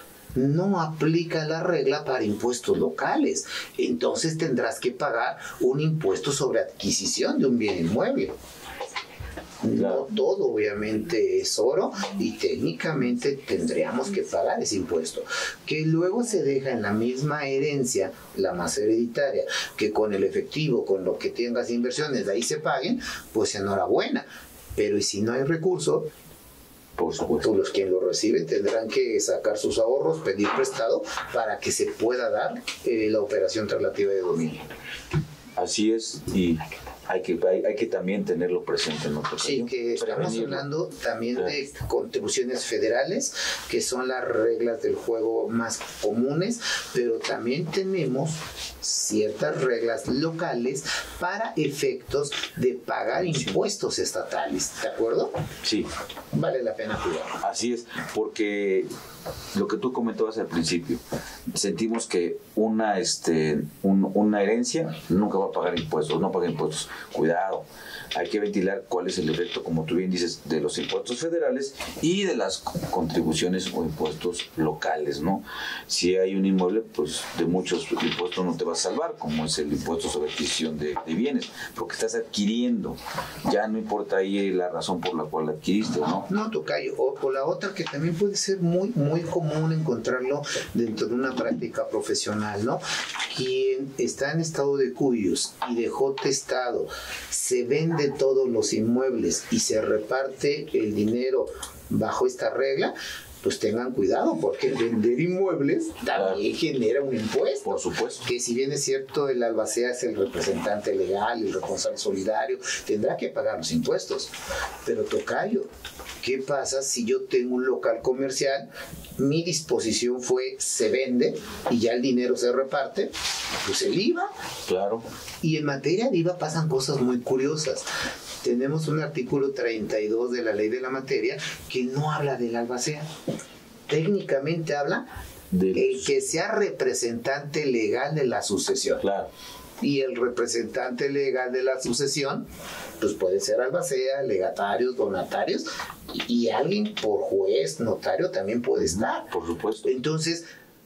no aplica la regla para impuestos locales. Entonces tendrás que pagar un impuesto sobre adquisición de un bien inmueble. No todo obviamente es oro y técnicamente tendríamos que pagar ese impuesto, que luego se deja en la misma herencia, la más hereditaria, que con el efectivo, con lo que tengas de inversiones, de ahí se paguen, pues enhorabuena. Pero y si no hay recurso, por supuesto, los quienes lo reciben tendrán que sacar sus ahorros, pedir prestado para que se pueda dar eh, la operación traslativa de dominio. Así es, y hay que, hay, hay que también tenerlo presente, ¿no? Sí, que estamos hablando también de contribuciones federales, que son las reglas del juego más comunes, pero también tenemos ciertas reglas locales para efectos de pagar impuestos estatales, ¿de acuerdo? Sí. Vale la pena cuidar. Así es, porque lo que tú comentabas al principio, sentimos que una, este, un, una herencia nunca va a pagar impuestos, no paga impuestos. Cuidado, hay que ventilar cuál es el efecto, como tú bien dices, de los impuestos federales y de las contribuciones o impuestos locales, ¿no? Si hay un inmueble, pues de muchos impuestos no te va a salvar, como es el impuesto sobre adquisición de, de bienes, porque estás adquiriendo, ya no importa ahí la razón por la cual la adquiriste, ¿no? No, tocayo, o, o la otra que también puede ser muy, muy común encontrarlo dentro de una práctica profesional, ¿no? Quien está en estado de cuyos y dejó testado lado se vende todos los inmuebles y se reparte el dinero bajo esta regla, pues tengan cuidado, porque vender inmuebles también genera un impuesto. Por supuesto. Que si bien es cierto, el albacea es el representante legal, el responsable solidario, tendrá que pagar los impuestos. Pero tocayo, ¿qué pasa si yo tengo un local comercial? Mi disposición fue, se vende y ya el dinero se reparte, pues el I V A. Claro. Y en materia de I V A pasan cosas muy curiosas. Tenemos un artículo treinta y dos de la ley de la materia que no habla del albacea. Técnicamente habla del el que sea representante legal de la sucesión. Claro. Y el representante legal de la sucesión, pues puede ser albacea, legatarios, donatarios, y, y alguien por juez, notario también puede estar. Por supuesto. Entonces,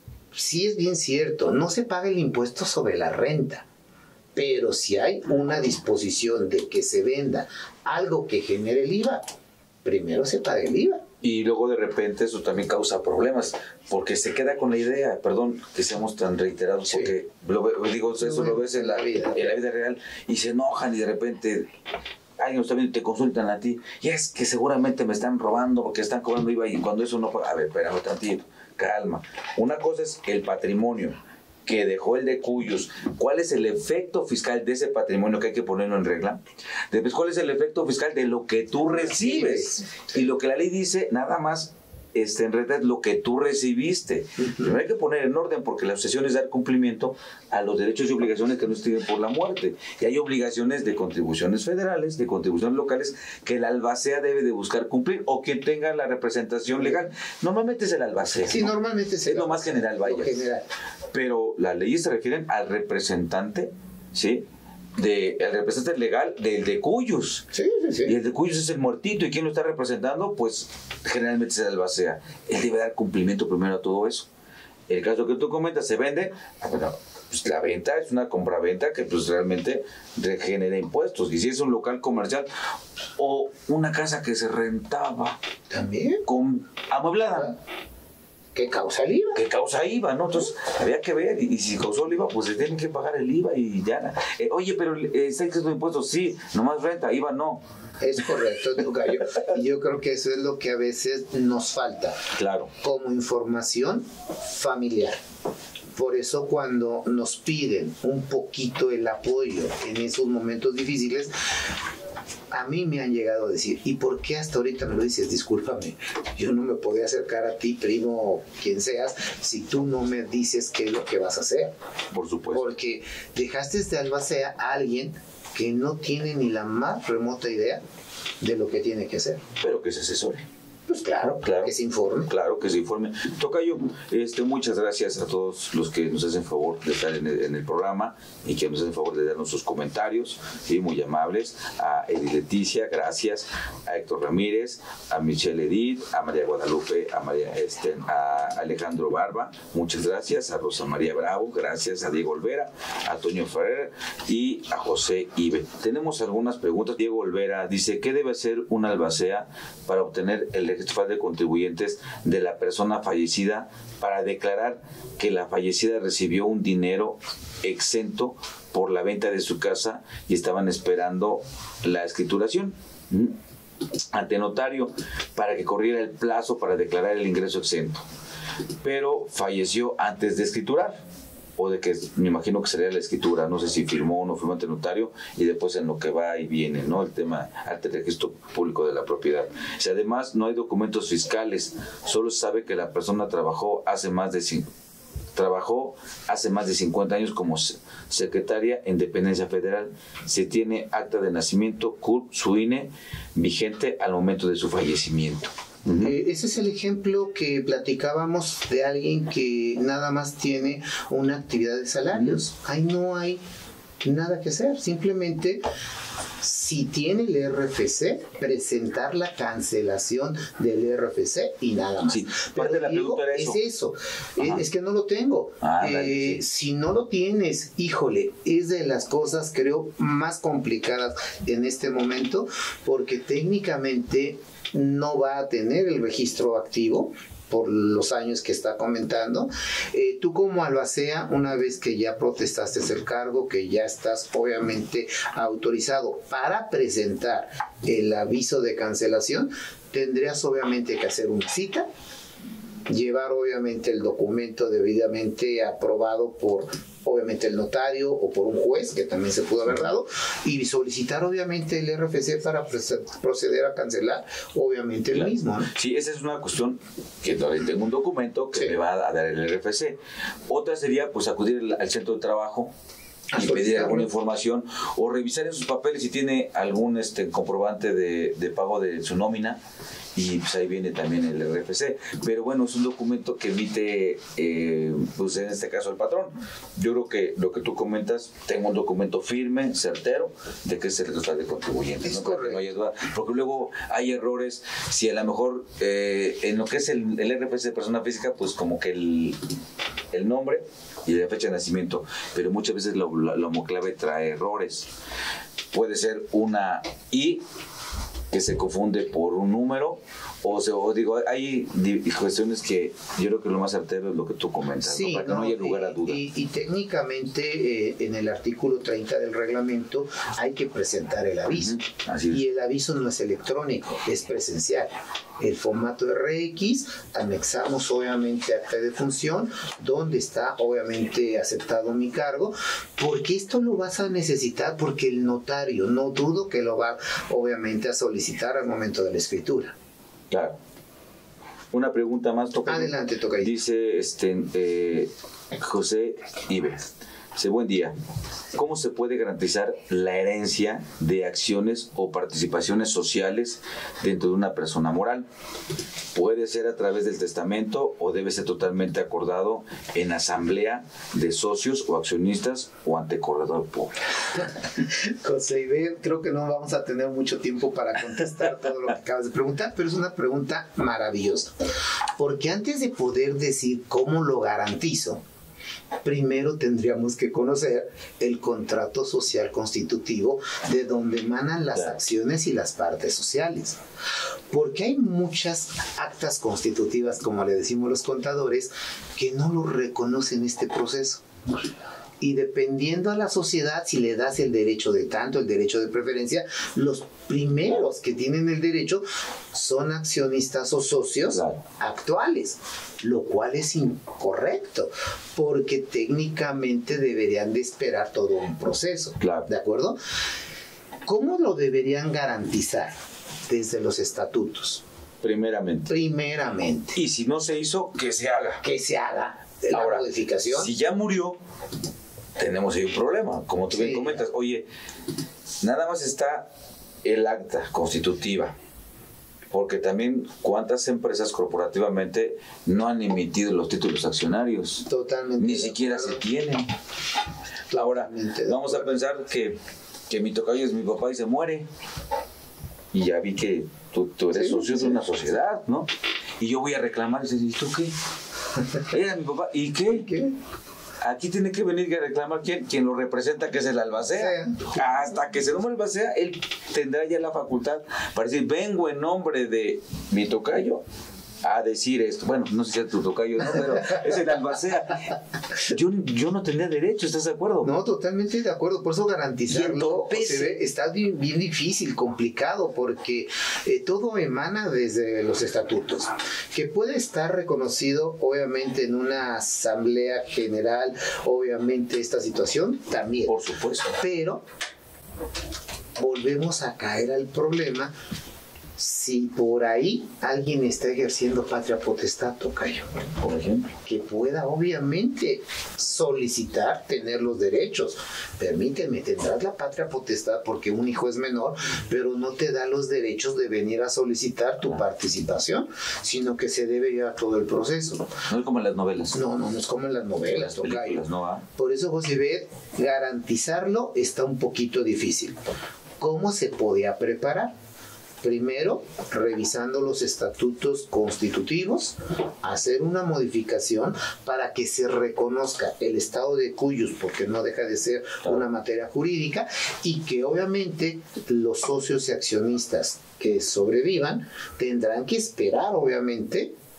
sí es bien cierto, no se paga el impuesto sobre la renta. Pero si hay una disposición de que se venda algo que genere el I V A, primero se paga el I V A. Y luego de repente eso también causa problemas, porque se queda con la idea, perdón que seamos tan reiterados, sí. porque lo, digo, eso lo, lo ves en la, vida, en la vida real y se enojan y de repente alguien está viendo y te consultan a ti, y es que seguramente me están robando porque están cobrando I V A y cuando eso no... A ver, espérame tantito, calma. Una cosa es el patrimonio que dejó el de Cuyos, ¿cuál es el efecto fiscal de ese patrimonio que hay que ponerlo en regla? Después, ¿cuál es el efecto fiscal de lo que tú recibes? Y lo que la ley dice, nada más, este, en realidad es lo que tú recibiste. Pero hay que poner en orden, porque la sucesión es dar cumplimiento a los derechos y obligaciones que no estén por la muerte. Y hay obligaciones de contribuciones federales, de contribuciones locales, que el albacea debe de buscar cumplir, o quien tenga la representación legal. Normalmente es el albacea. Sí, ¿no? normalmente es el Es lo más general, vaya. Lo general. Pero las leyes se refieren al representante, ¿sí? De, el representante legal del de Cuyos. Sí, sí, sí. Y el de Cuyos es el muertito. ¿Y quién lo está representando? Pues generalmente es el albacea. Él debe dar cumplimiento primero a todo eso. El caso que tú comentas, se vende. Ah, bueno, pues la venta es una compraventa que pues realmente genera impuestos. Y si es un local comercial o una casa que se rentaba. También. Con amueblada. ¿Qué causa el I V A? ¿Qué causa I V A? ¿No? Entonces, había que ver, y, y si causó el I V A, pues se tienen que pagar el I V A y ya. Eh, oye, pero eh, ¿está exento de impuestos? Sí, nomás renta, I V A no. Es correcto, Tocayo. Y yo creo que eso es lo que a veces nos falta. Claro. Como información familiar. Por eso cuando nos piden un poquito el apoyo en esos momentos difíciles, a mí me han llegado a decir, ¿y por qué hasta ahorita me lo dices? Discúlpame, yo no me podía acercar a ti, primo, quien seas, si tú no me dices qué es lo que vas a hacer. Por supuesto. Porque dejaste de albacea a alguien que no tiene ni la más remota idea de lo que tiene que hacer. Pero que se asesore. Pues claro, claro, que se informe. Claro, que se informe. Tocayo, este, muchas gracias a todos los que nos hacen favor de estar en el, en el programa y que nos hacen favor de darnos sus comentarios, ¿sí? Muy amables. A Edith Leticia, gracias. A Héctor Ramírez, a Michelle Edith, a María Guadalupe, a, María, este, a Alejandro Barba, muchas gracias. A Rosa María Bravo, gracias. A Diego Olvera, a Toño Ferrer y a José Ibe. Tenemos algunas preguntas. Diego Olvera dice, ¿qué debe hacer un albacea para obtener el registro de contribuyentes de la persona fallecida para declarar que la fallecida recibió un dinero exento por la venta de su casa y estaban esperando la escrituración ¿Mm? ante notario para que corriera el plazo para declarar el ingreso exento, pero falleció antes de escriturar? O de que me imagino que sería la escritura, no sé si firmó o no firmó ante notario, y después en lo que va y viene, ¿no? El tema ante el registro público de la propiedad. Si además no hay documentos fiscales, solo se sabe que la persona trabajó hace más de cinco, trabajó hace más de cincuenta años como secretaria en dependencia federal, se tiene acta de nacimiento, C U R P, su I N E, vigente al momento de su fallecimiento. Uh-huh. Eh, ese es el ejemplo que platicábamos de alguien que nada más tiene una actividad de salarios. Ahí no hay nada que hacer. Simplemente, si tiene el R F C, presentar la cancelación del R F C y nada más. Sí, pero de la digo, era eso. es eso. Es, es que no lo tengo. Ah, eh, dale, sí. Si no lo tienes, híjole, es de las cosas, creo, más complicadas en este momento, porque técnicamente no va a tener el registro activo por los años que está comentando. Eh, tú como albacea, una vez que ya protestaste el cargo, que ya estás obviamente autorizado para presentar el aviso de cancelación, tendrías obviamente que hacer una cita, llevar obviamente el documento debidamente aprobado por obviamente el notario o por un juez, que también se pudo haber dado, y solicitar obviamente el R F C para proceder a cancelar obviamente el claro. mismo, ¿no? Sí, esa es una cuestión que todavía tengo un documento que sí. me va a dar el R F C. Otra sería pues acudir al centro de trabajo y pedir alguna información o revisar en sus papeles si tiene algún este comprobante de, de pago de su nómina, y pues ahí viene también el R F C. Pero bueno, es un documento que emite eh, pues en este caso el patrón. Yo creo que lo que tú comentas, tengo un documento firme, certero, de que es el registro de contribuyentes, es ¿no? correcto. No hay duda, porque luego hay errores, si a lo mejor eh, en lo que es el, el R F C de persona física, pues como que el, el nombre y la fecha de nacimiento, pero muchas veces la, la, la homoclave trae errores. Puede ser una I que se confunde por un número, o, se, o digo, hay cuestiones que yo creo que lo más certero es lo que tú comentas, sí, ¿no? Para que no, no haya lugar a duda. Y, y, y técnicamente eh, en el artículo treinta del reglamento hay que presentar el aviso. Uh-huh. Así es. Y el aviso no es electrónico, es presencial. El formato R X, anexamos obviamente acta de función, donde está obviamente aceptado mi cargo, porque esto lo vas a necesitar porque el notario, no dudo que lo va obviamente a solicitar al momento de la escritura. Claro. Una pregunta más, Tocayo. Adelante, Tocayo. Dice este, eh, José Ibe. Dice, buen día. ¿Cómo se puede garantizar la herencia de acciones o participaciones sociales dentro de una persona moral? ¿Puede ser a través del testamento o debe ser totalmente acordado en asamblea de socios o accionistas o ante corredor público? José Iber, creo que no vamos a tener mucho tiempo para contestar todo lo que acabas de preguntar, pero es una pregunta maravillosa. Porque antes de poder decir cómo lo garantizo, primero tendríamos que conocer el contrato social constitutivo de donde emanan las acciones y las partes sociales. Porque hay muchas actas constitutivas, como le decimos los contadores, que no lo reconocen este proceso. Y dependiendo a la sociedad, si le das el derecho de tanto, el derecho de preferencia, los primeros que tienen el derecho son accionistas o socios claro. actuales, lo cual es incorrecto, porque técnicamente deberían de esperar todo un proceso, claro. ¿de acuerdo? ¿Cómo lo deberían garantizar? Desde los estatutos. Primeramente. Primeramente. Y si no se hizo, que se haga. Que se haga la Ahora, modificación. Si ya murió, tenemos ahí un problema, como tú sí. bien comentas. Oye, nada más está el acta constitutiva, porque también cuántas empresas corporativamente no han emitido los títulos accionarios. Totalmente. Ni siquiera se tienen. Ahora, vamos a pensar que, que mi tocayo es mi papá y se muere. Y ya vi que tú, tú eres sí, socio sí. de una sociedad, ¿no? Y yo voy a reclamar y dices, ¿y tú qué? Era mi papá, ¿y qué? ¿Qué? Aquí tiene que venir a reclamar quién, quien lo representa, que es el albacea. Sí. Hasta que se nombre el albacea, él tendrá ya la facultad para decir, vengo en nombre de mi tocayo a decir esto. Bueno, no sé si es tu tocayo, ¿no? Pero es el albacea. Yo, yo no tenía derecho, ¿estás de acuerdo? No, totalmente de acuerdo. Por eso garantizarlo se ve, está bien, bien difícil, complicado, porque eh, todo emana desde los estatutos. Que puede estar reconocido, obviamente, en una asamblea general, obviamente, esta situación también. Por supuesto. Pero volvemos a caer al problema. Si por ahí alguien está ejerciendo patria potestad, tocayo, por ejemplo, que pueda obviamente solicitar tener los derechos. Permíteme, tendrás la patria potestad porque un hijo es menor, pero no te da los derechos de venir a solicitar tu participación, sino que se debe llevar todo el proceso. No es como en las novelas. No, no, no es como en las novelas, las tocayo. No, ¿ah? Por eso, José B, garantizarlo está un poquito difícil. ¿Cómo se podía preparar? Primero, revisando los estatutos constitutivos, hacer una modificación para que se reconozca el estado de cuyos, porque no deja de ser una materia jurídica, y que obviamente los socios y accionistas que sobrevivan tendrán que esperar, obviamente,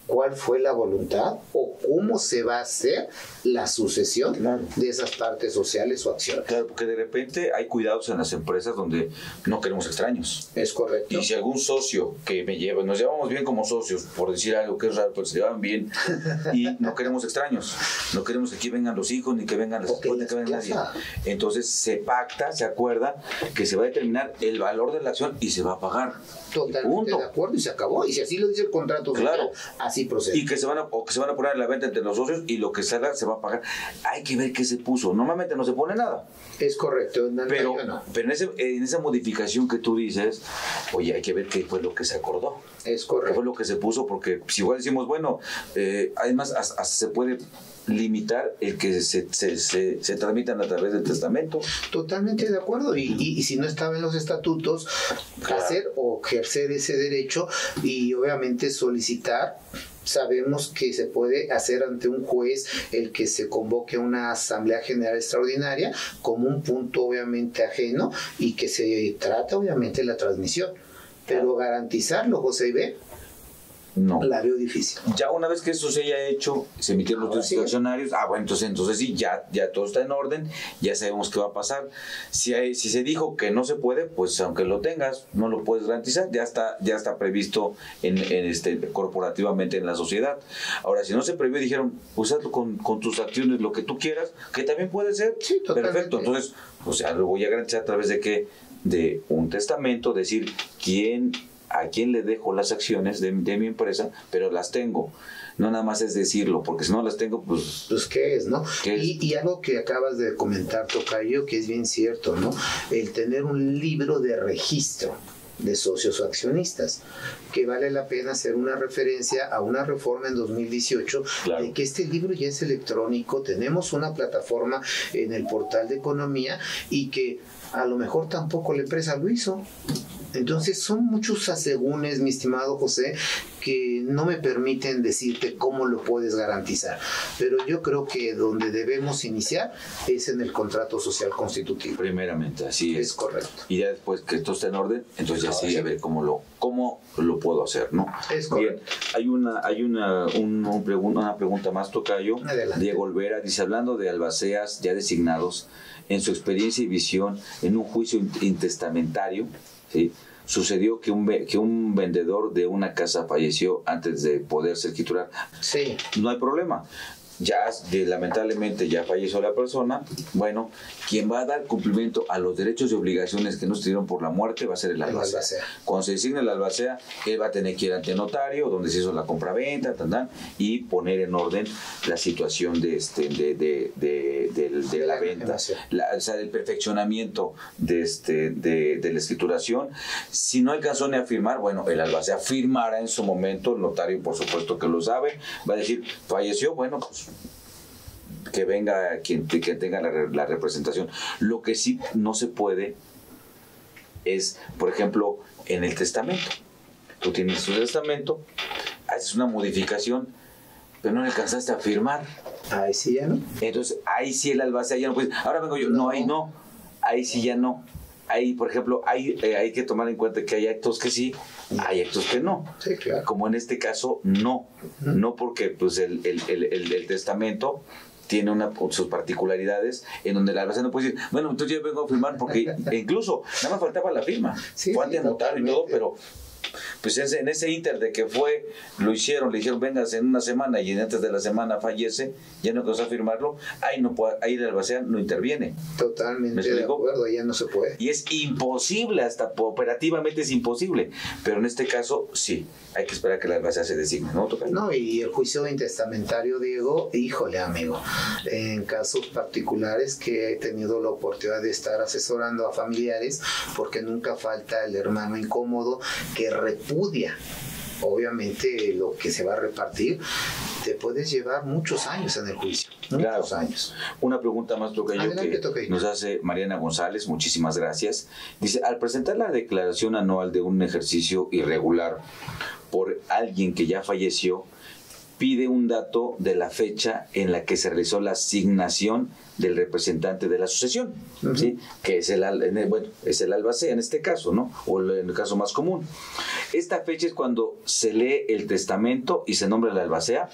cuál fue la voluntad o cómo se va a hacer la sucesión claro. de esas partes sociales o acciones. Claro, porque de repente hay cuidados en las empresas donde no queremos extraños. Es correcto. Y si algún socio que me lleva, nos llevamos bien como socios, por decir algo que es raro, pero se llevan bien, y no queremos extraños, no queremos que aquí vengan los hijos, ni que vengan las esposas, ni que venga nadie. Entonces se pacta, se acuerda que se va a determinar el valor de la acción y se va a pagar. Totalmente de acuerdo, y se acabó. Y si así lo dice el contrato, claro, así procede. Y que se van a, o que se van a poner en la venta entre los socios y lo que salga se va a pagar. Hay que ver qué se puso. Normalmente no se pone nada. Es correcto. No, pero no. pero en, ese, en esa modificación que tú dices, oye, hay que ver qué fue lo que se acordó. Es correcto. ¿Qué fue lo que se puso? Porque si igual decimos, bueno, eh, además hasta, hasta se puede limitar el que se, se, se, se transmitan a través del testamento. Totalmente de acuerdo. Y, y, y si no estaba en los estatutos, claro. hacer o ejercer ese derecho y obviamente solicitar. Sabemos que se puede hacer ante un juez el que se convoque a una asamblea general extraordinaria como un punto obviamente ajeno y que se trata obviamente la transmisión. Pero garantizarlo, José Ibe, no. La veo difícil. Ya una vez que eso se haya hecho, se emitieron los textos accionarios, ah, bueno, entonces, entonces sí, ya, ya todo está en orden, ya sabemos qué va a pasar. Si, hay, si se dijo que no se puede, pues aunque lo tengas, no lo puedes garantizar, ya está, ya está previsto en, en este, corporativamente en la sociedad. Ahora, si no se previó, dijeron, pues hazlo con, con tus acciones, lo que tú quieras, que también puede ser, sí, perfecto. Entonces, o sea, lo voy a garantizar a través de qué, de un testamento, decir quién a quién le dejo las acciones de, de mi empresa, pero las tengo. No nada más es decirlo, porque si no las tengo, pues... Pues qué es, ¿no? ¿Qué es? Y, y algo que acabas de comentar, tocayo, que es bien cierto, ¿no? El tener un libro de registro de socios o accionistas, que vale la pena hacer una referencia a una reforma en dos mil dieciocho, claro. de que este libro ya es electrónico, tenemos una plataforma en el portal de economía y que a lo mejor tampoco la empresa lo hizo. Entonces son muchos asegúnes, mi estimado José, que no me permiten decirte cómo lo puedes garantizar. Pero yo creo que donde debemos iniciar es en el contrato social constitutivo. Primeramente, así es. Es correcto. Y ya después que esto esté en orden, entonces ya sí, a ver cómo lo, cómo lo puedo hacer, ¿no? Es correcto. Bien, hay una, hay una, un, un pregunta, una pregunta más, tocayo. Adelante. Diego Olvera dice, hablando de albaceas ya designados, en su experiencia y visión, en un juicio intestamentario, ¿sí?, sucedió que un, que un vendedor de una casa falleció antes de poder ser escriturar. Sí. No hay problema. Ya, de, lamentablemente, ya falleció la persona. Bueno, quien va a dar cumplimiento a los derechos y obligaciones que no se dieron por la muerte va a ser el albacea. albacea. Cuando se designe el albacea, él va a tener que ir ante notario, donde se hizo la compraventa, tan, tan, y poner en orden la situación de, este, de, de, de, de, de, de la, la venta, la, o sea, el perfeccionamiento de, este, de, de la escrituración. Si no alcanzó ni a firmar, bueno, el albacea firmará en su momento, el notario, por supuesto que lo sabe, va a decir, falleció, bueno, pues que venga quien, que tenga la, la representación. Lo que sí no se puede es, por ejemplo, en el testamento. Tú tienes tu testamento, haces una modificación, pero no le alcanzaste a firmar. Ahí sí ya no. Entonces, ahí sí el albacea ya no puede. Ahora vengo yo, no, no ahí no. Ahí sí ya no. Ahí, por ejemplo, hay, eh, hay que tomar en cuenta que hay actos que sí, hay actos que no. Sí, claro. Como en este caso, no. Uh-huh. No porque pues, el, el, el, el, el testamento tiene una, sus particularidades en donde la albacea no puede decir, bueno, entonces yo vengo a firmar porque incluso nada más faltaba la firma. Sí, fue ante sí, notario y todo, pero pues en ese inter de que fue, lo hicieron, le dijeron, vengas en una semana y antes de la semana fallece, ya no alcanzó a firmarlo, ahí, no puede, ahí el albacea no interviene. Totalmente de acuerdo, ya no se puede. Y es imposible, hasta operativamente es imposible, pero en este caso sí, hay que esperar que la albacea se designe, ¿no? No, y el juicio intestamentario, Diego, híjole, amigo, en casos particulares que he tenido la oportunidad de estar asesorando a familiares, porque nunca falta el hermano incómodo que repudia obviamente lo que se va a repartir, te puedes llevar muchos años en el juicio, muchos claro. años. Una pregunta más, tocayo, Adelante, que tocayo. nos hace Mariana González, muchísimas gracias. Dice, al presentar la declaración anual de un ejercicio irregular por alguien que ya falleció, pide un dato de la fecha en la que se realizó la asignación del representante de la sucesión, uh-huh. ¿sí? Que es el, bueno, es el albacea en este caso, ¿no? O en el caso más común. ¿Esta fecha es cuando se lee el testamento y se nombra la albacea?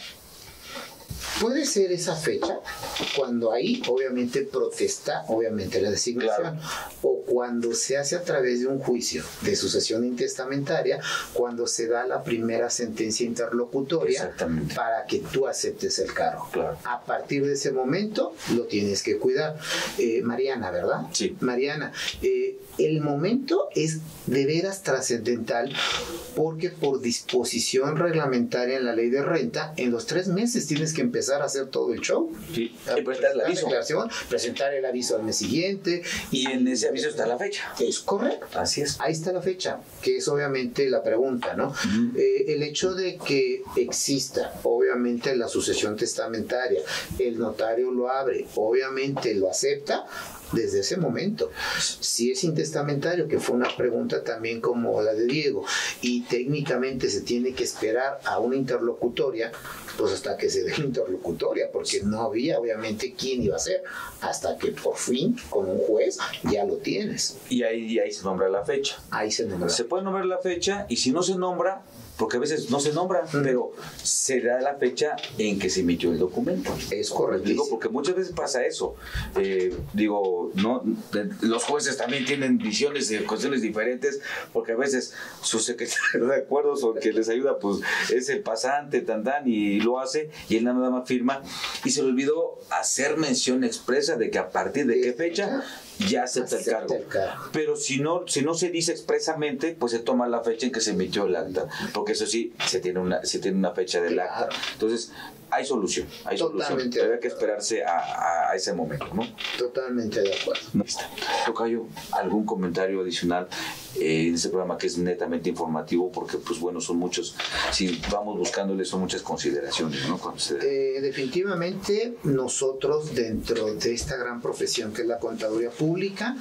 Puede ser esa fecha, cuando ahí obviamente protesta, obviamente la designación, claro. O cuando se hace a través de un juicio de sucesión intestamentaria, cuando se da la primera sentencia interlocutoria para que tú aceptes el cargo. Claro. A partir de ese momento lo tienes que cuidar. Eh, Mariana, ¿verdad? Sí. Mariana, eh, el momento es de veras trascendental porque por disposición reglamentaria en la ley de renta, en los tres meses tienes que empezar a hacer todo el show. Sí. A presentar el aviso. Presentar el aviso al mes siguiente. Y en ese aviso está la fecha. Es correcto. Así es. Ahí está la fecha, que es obviamente la pregunta, ¿no? Uh-huh. Eh, el hecho de que exista, obviamente, la sucesión testamentaria, el notario lo abre, obviamente lo acepta, desde ese momento. Si es intestamentario, que fue una pregunta también como la de Diego, y técnicamente se tiene que esperar a una interlocutoria, pues hasta que se dé interlocutoria, porque no había obviamente quién iba a ser, hasta que por fin con un juez ya lo tienes. Y ahí, y ahí se nombra la fecha. Ahí se nombra. Se puede nombrar la fecha, y si no se nombra, porque a veces no se nombra, uh-huh. pero será la fecha en que se emitió el documento. Es correcto. Digo, porque muchas veces pasa eso. Eh, digo, no, los jueces también tienen visiones de cuestiones diferentes, porque a veces su secretario de acuerdos o que les ayuda, pues es el pasante, tan, tan, y lo hace, y él nada más firma, y se le olvidó hacer mención expresa de que a partir de qué fecha ya acepta, acepta el, cargo. el cargo. Pero si no, si no se dice expresamente, pues se toma la fecha en que se emitió el acta, porque eso sí, se tiene una, se tiene una fecha del claro. acta. Entonces, hay solución, hay Totalmente solución. Habría que esperarse a, a, a ese momento, ¿no? Totalmente de acuerdo. Tocayo, ¿algún comentario adicional eh, en este programa que es netamente informativo? Porque, pues bueno, son muchos, si vamos buscándole, son muchas consideraciones, ¿no? Cuando se... eh, definitivamente, nosotros dentro de esta gran profesión que es la contaduría pública,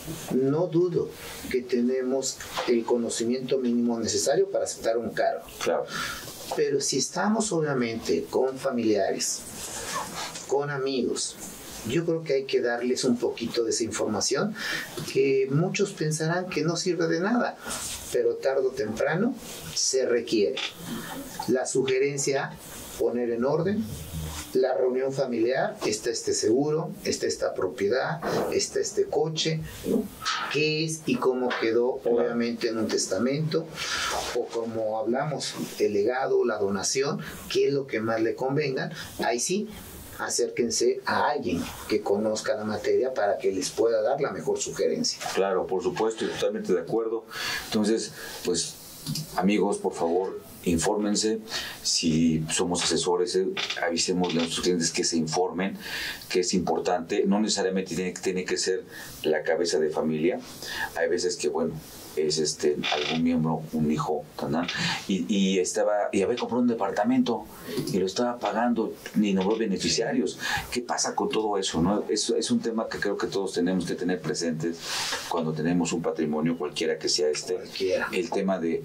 no dudo que tenemos el conocimiento mínimo necesario para aceptar un cargo. Claro. Pero si estamos obviamente con familiares, con amigos, yo creo que hay que darles un poquito de esa información que muchos pensarán que no sirve de nada, pero tarde o temprano se requiere. La sugerencia, poner en orden la reunión familiar, está este seguro, está esta propiedad, está este coche, qué es y cómo quedó obviamente en un testamento, o como hablamos, el legado, la donación, qué es lo que más le convenga. Ahí sí, acérquense a alguien que conozca la materia para que les pueda dar la mejor sugerencia. Claro, por supuesto, y totalmente de acuerdo. Entonces, pues, amigos, por favor, infórmense. Si somos asesores, eh, avisemos a nuestros clientes que se informen, que es importante. No necesariamente tiene, tiene que ser la cabeza de familia. Hay veces que, bueno, es este algún miembro, un hijo, ¿verdad? Y, y estaba y había comprado un departamento y lo estaba pagando, ni nombró beneficiarios. ¿Qué pasa con todo eso, no? Es, es un tema que creo que todos tenemos que tener presentes cuando tenemos un patrimonio, cualquiera que sea este. Cualquiera. El tema de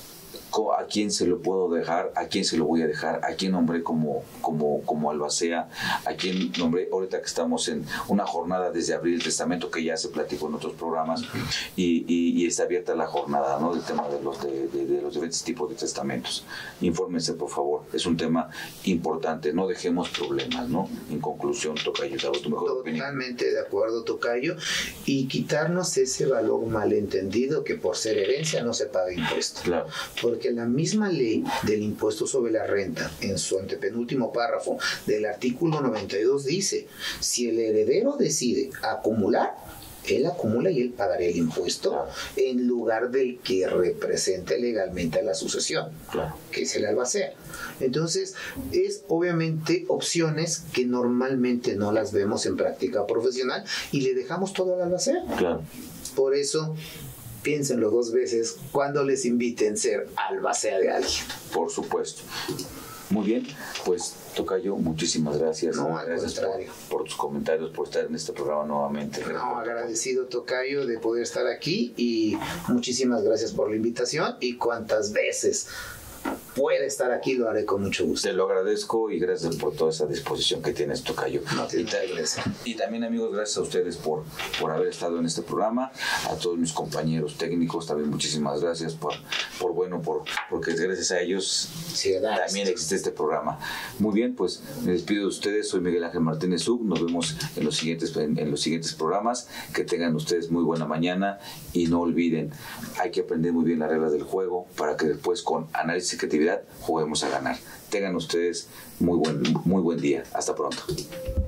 a quién se lo puedo dejar, a quién se lo voy a dejar, a quién nombré como, como, como albacea, a quién nombré, ahorita que estamos en una jornada desde abril, el testamento que ya se platicó en otros programas, y, y, y está abierta la jornada, ¿no? Del tema de los, de, de, de los diferentes tipos de testamentos. Infórmense, por favor, es un tema importante, no dejemos problemas, ¿no? En conclusión, Tocayo, ¿sabes tu mejor opinión? Totalmente de acuerdo, Tocayo, y quitarnos ese valor malentendido que por ser herencia no se paga impuesto. Claro. Porque la misma ley del impuesto sobre la renta, en su antepenúltimo párrafo del artículo noventa y dos, dice, si el heredero decide acumular, él acumula y él pagará el impuesto claro. en lugar del que represente legalmente a la sucesión, claro. que es el albacea. Entonces, es obviamente opciones que normalmente no las vemos en práctica profesional y le dejamos todo al albacea. Claro. Por eso, piénsenlo dos veces cuando les inviten a ser albacea de alguien. Por supuesto. Muy bien, pues Tocayo, muchísimas gracias. No, al gracias contrario. Por, por tus comentarios, por estar en este programa nuevamente. No, agradecido, Tocayo, de poder estar aquí y muchísimas gracias por la invitación y cuantas veces pueda estar aquí, lo haré con mucho gusto. Te lo agradezco y gracias por toda esa disposición que tienes, tocayo. No, y, ta- y también, amigos, gracias a ustedes por, por haber estado en este programa, a todos mis compañeros técnicos, también muchísimas gracias por, por bueno, por, porque gracias a ellos sí, también existe este programa. Muy bien, pues me despido de ustedes, soy Miguel Ángel Martínez Zug, nos vemos en los siguientes, en, en los siguientes programas, que tengan ustedes muy buena mañana y no olviden, hay que aprender muy bien las reglas del juego para que después con análisis y creatividad juguemos a ganar. Tengan ustedes muy buen, muy buen día. Hasta pronto.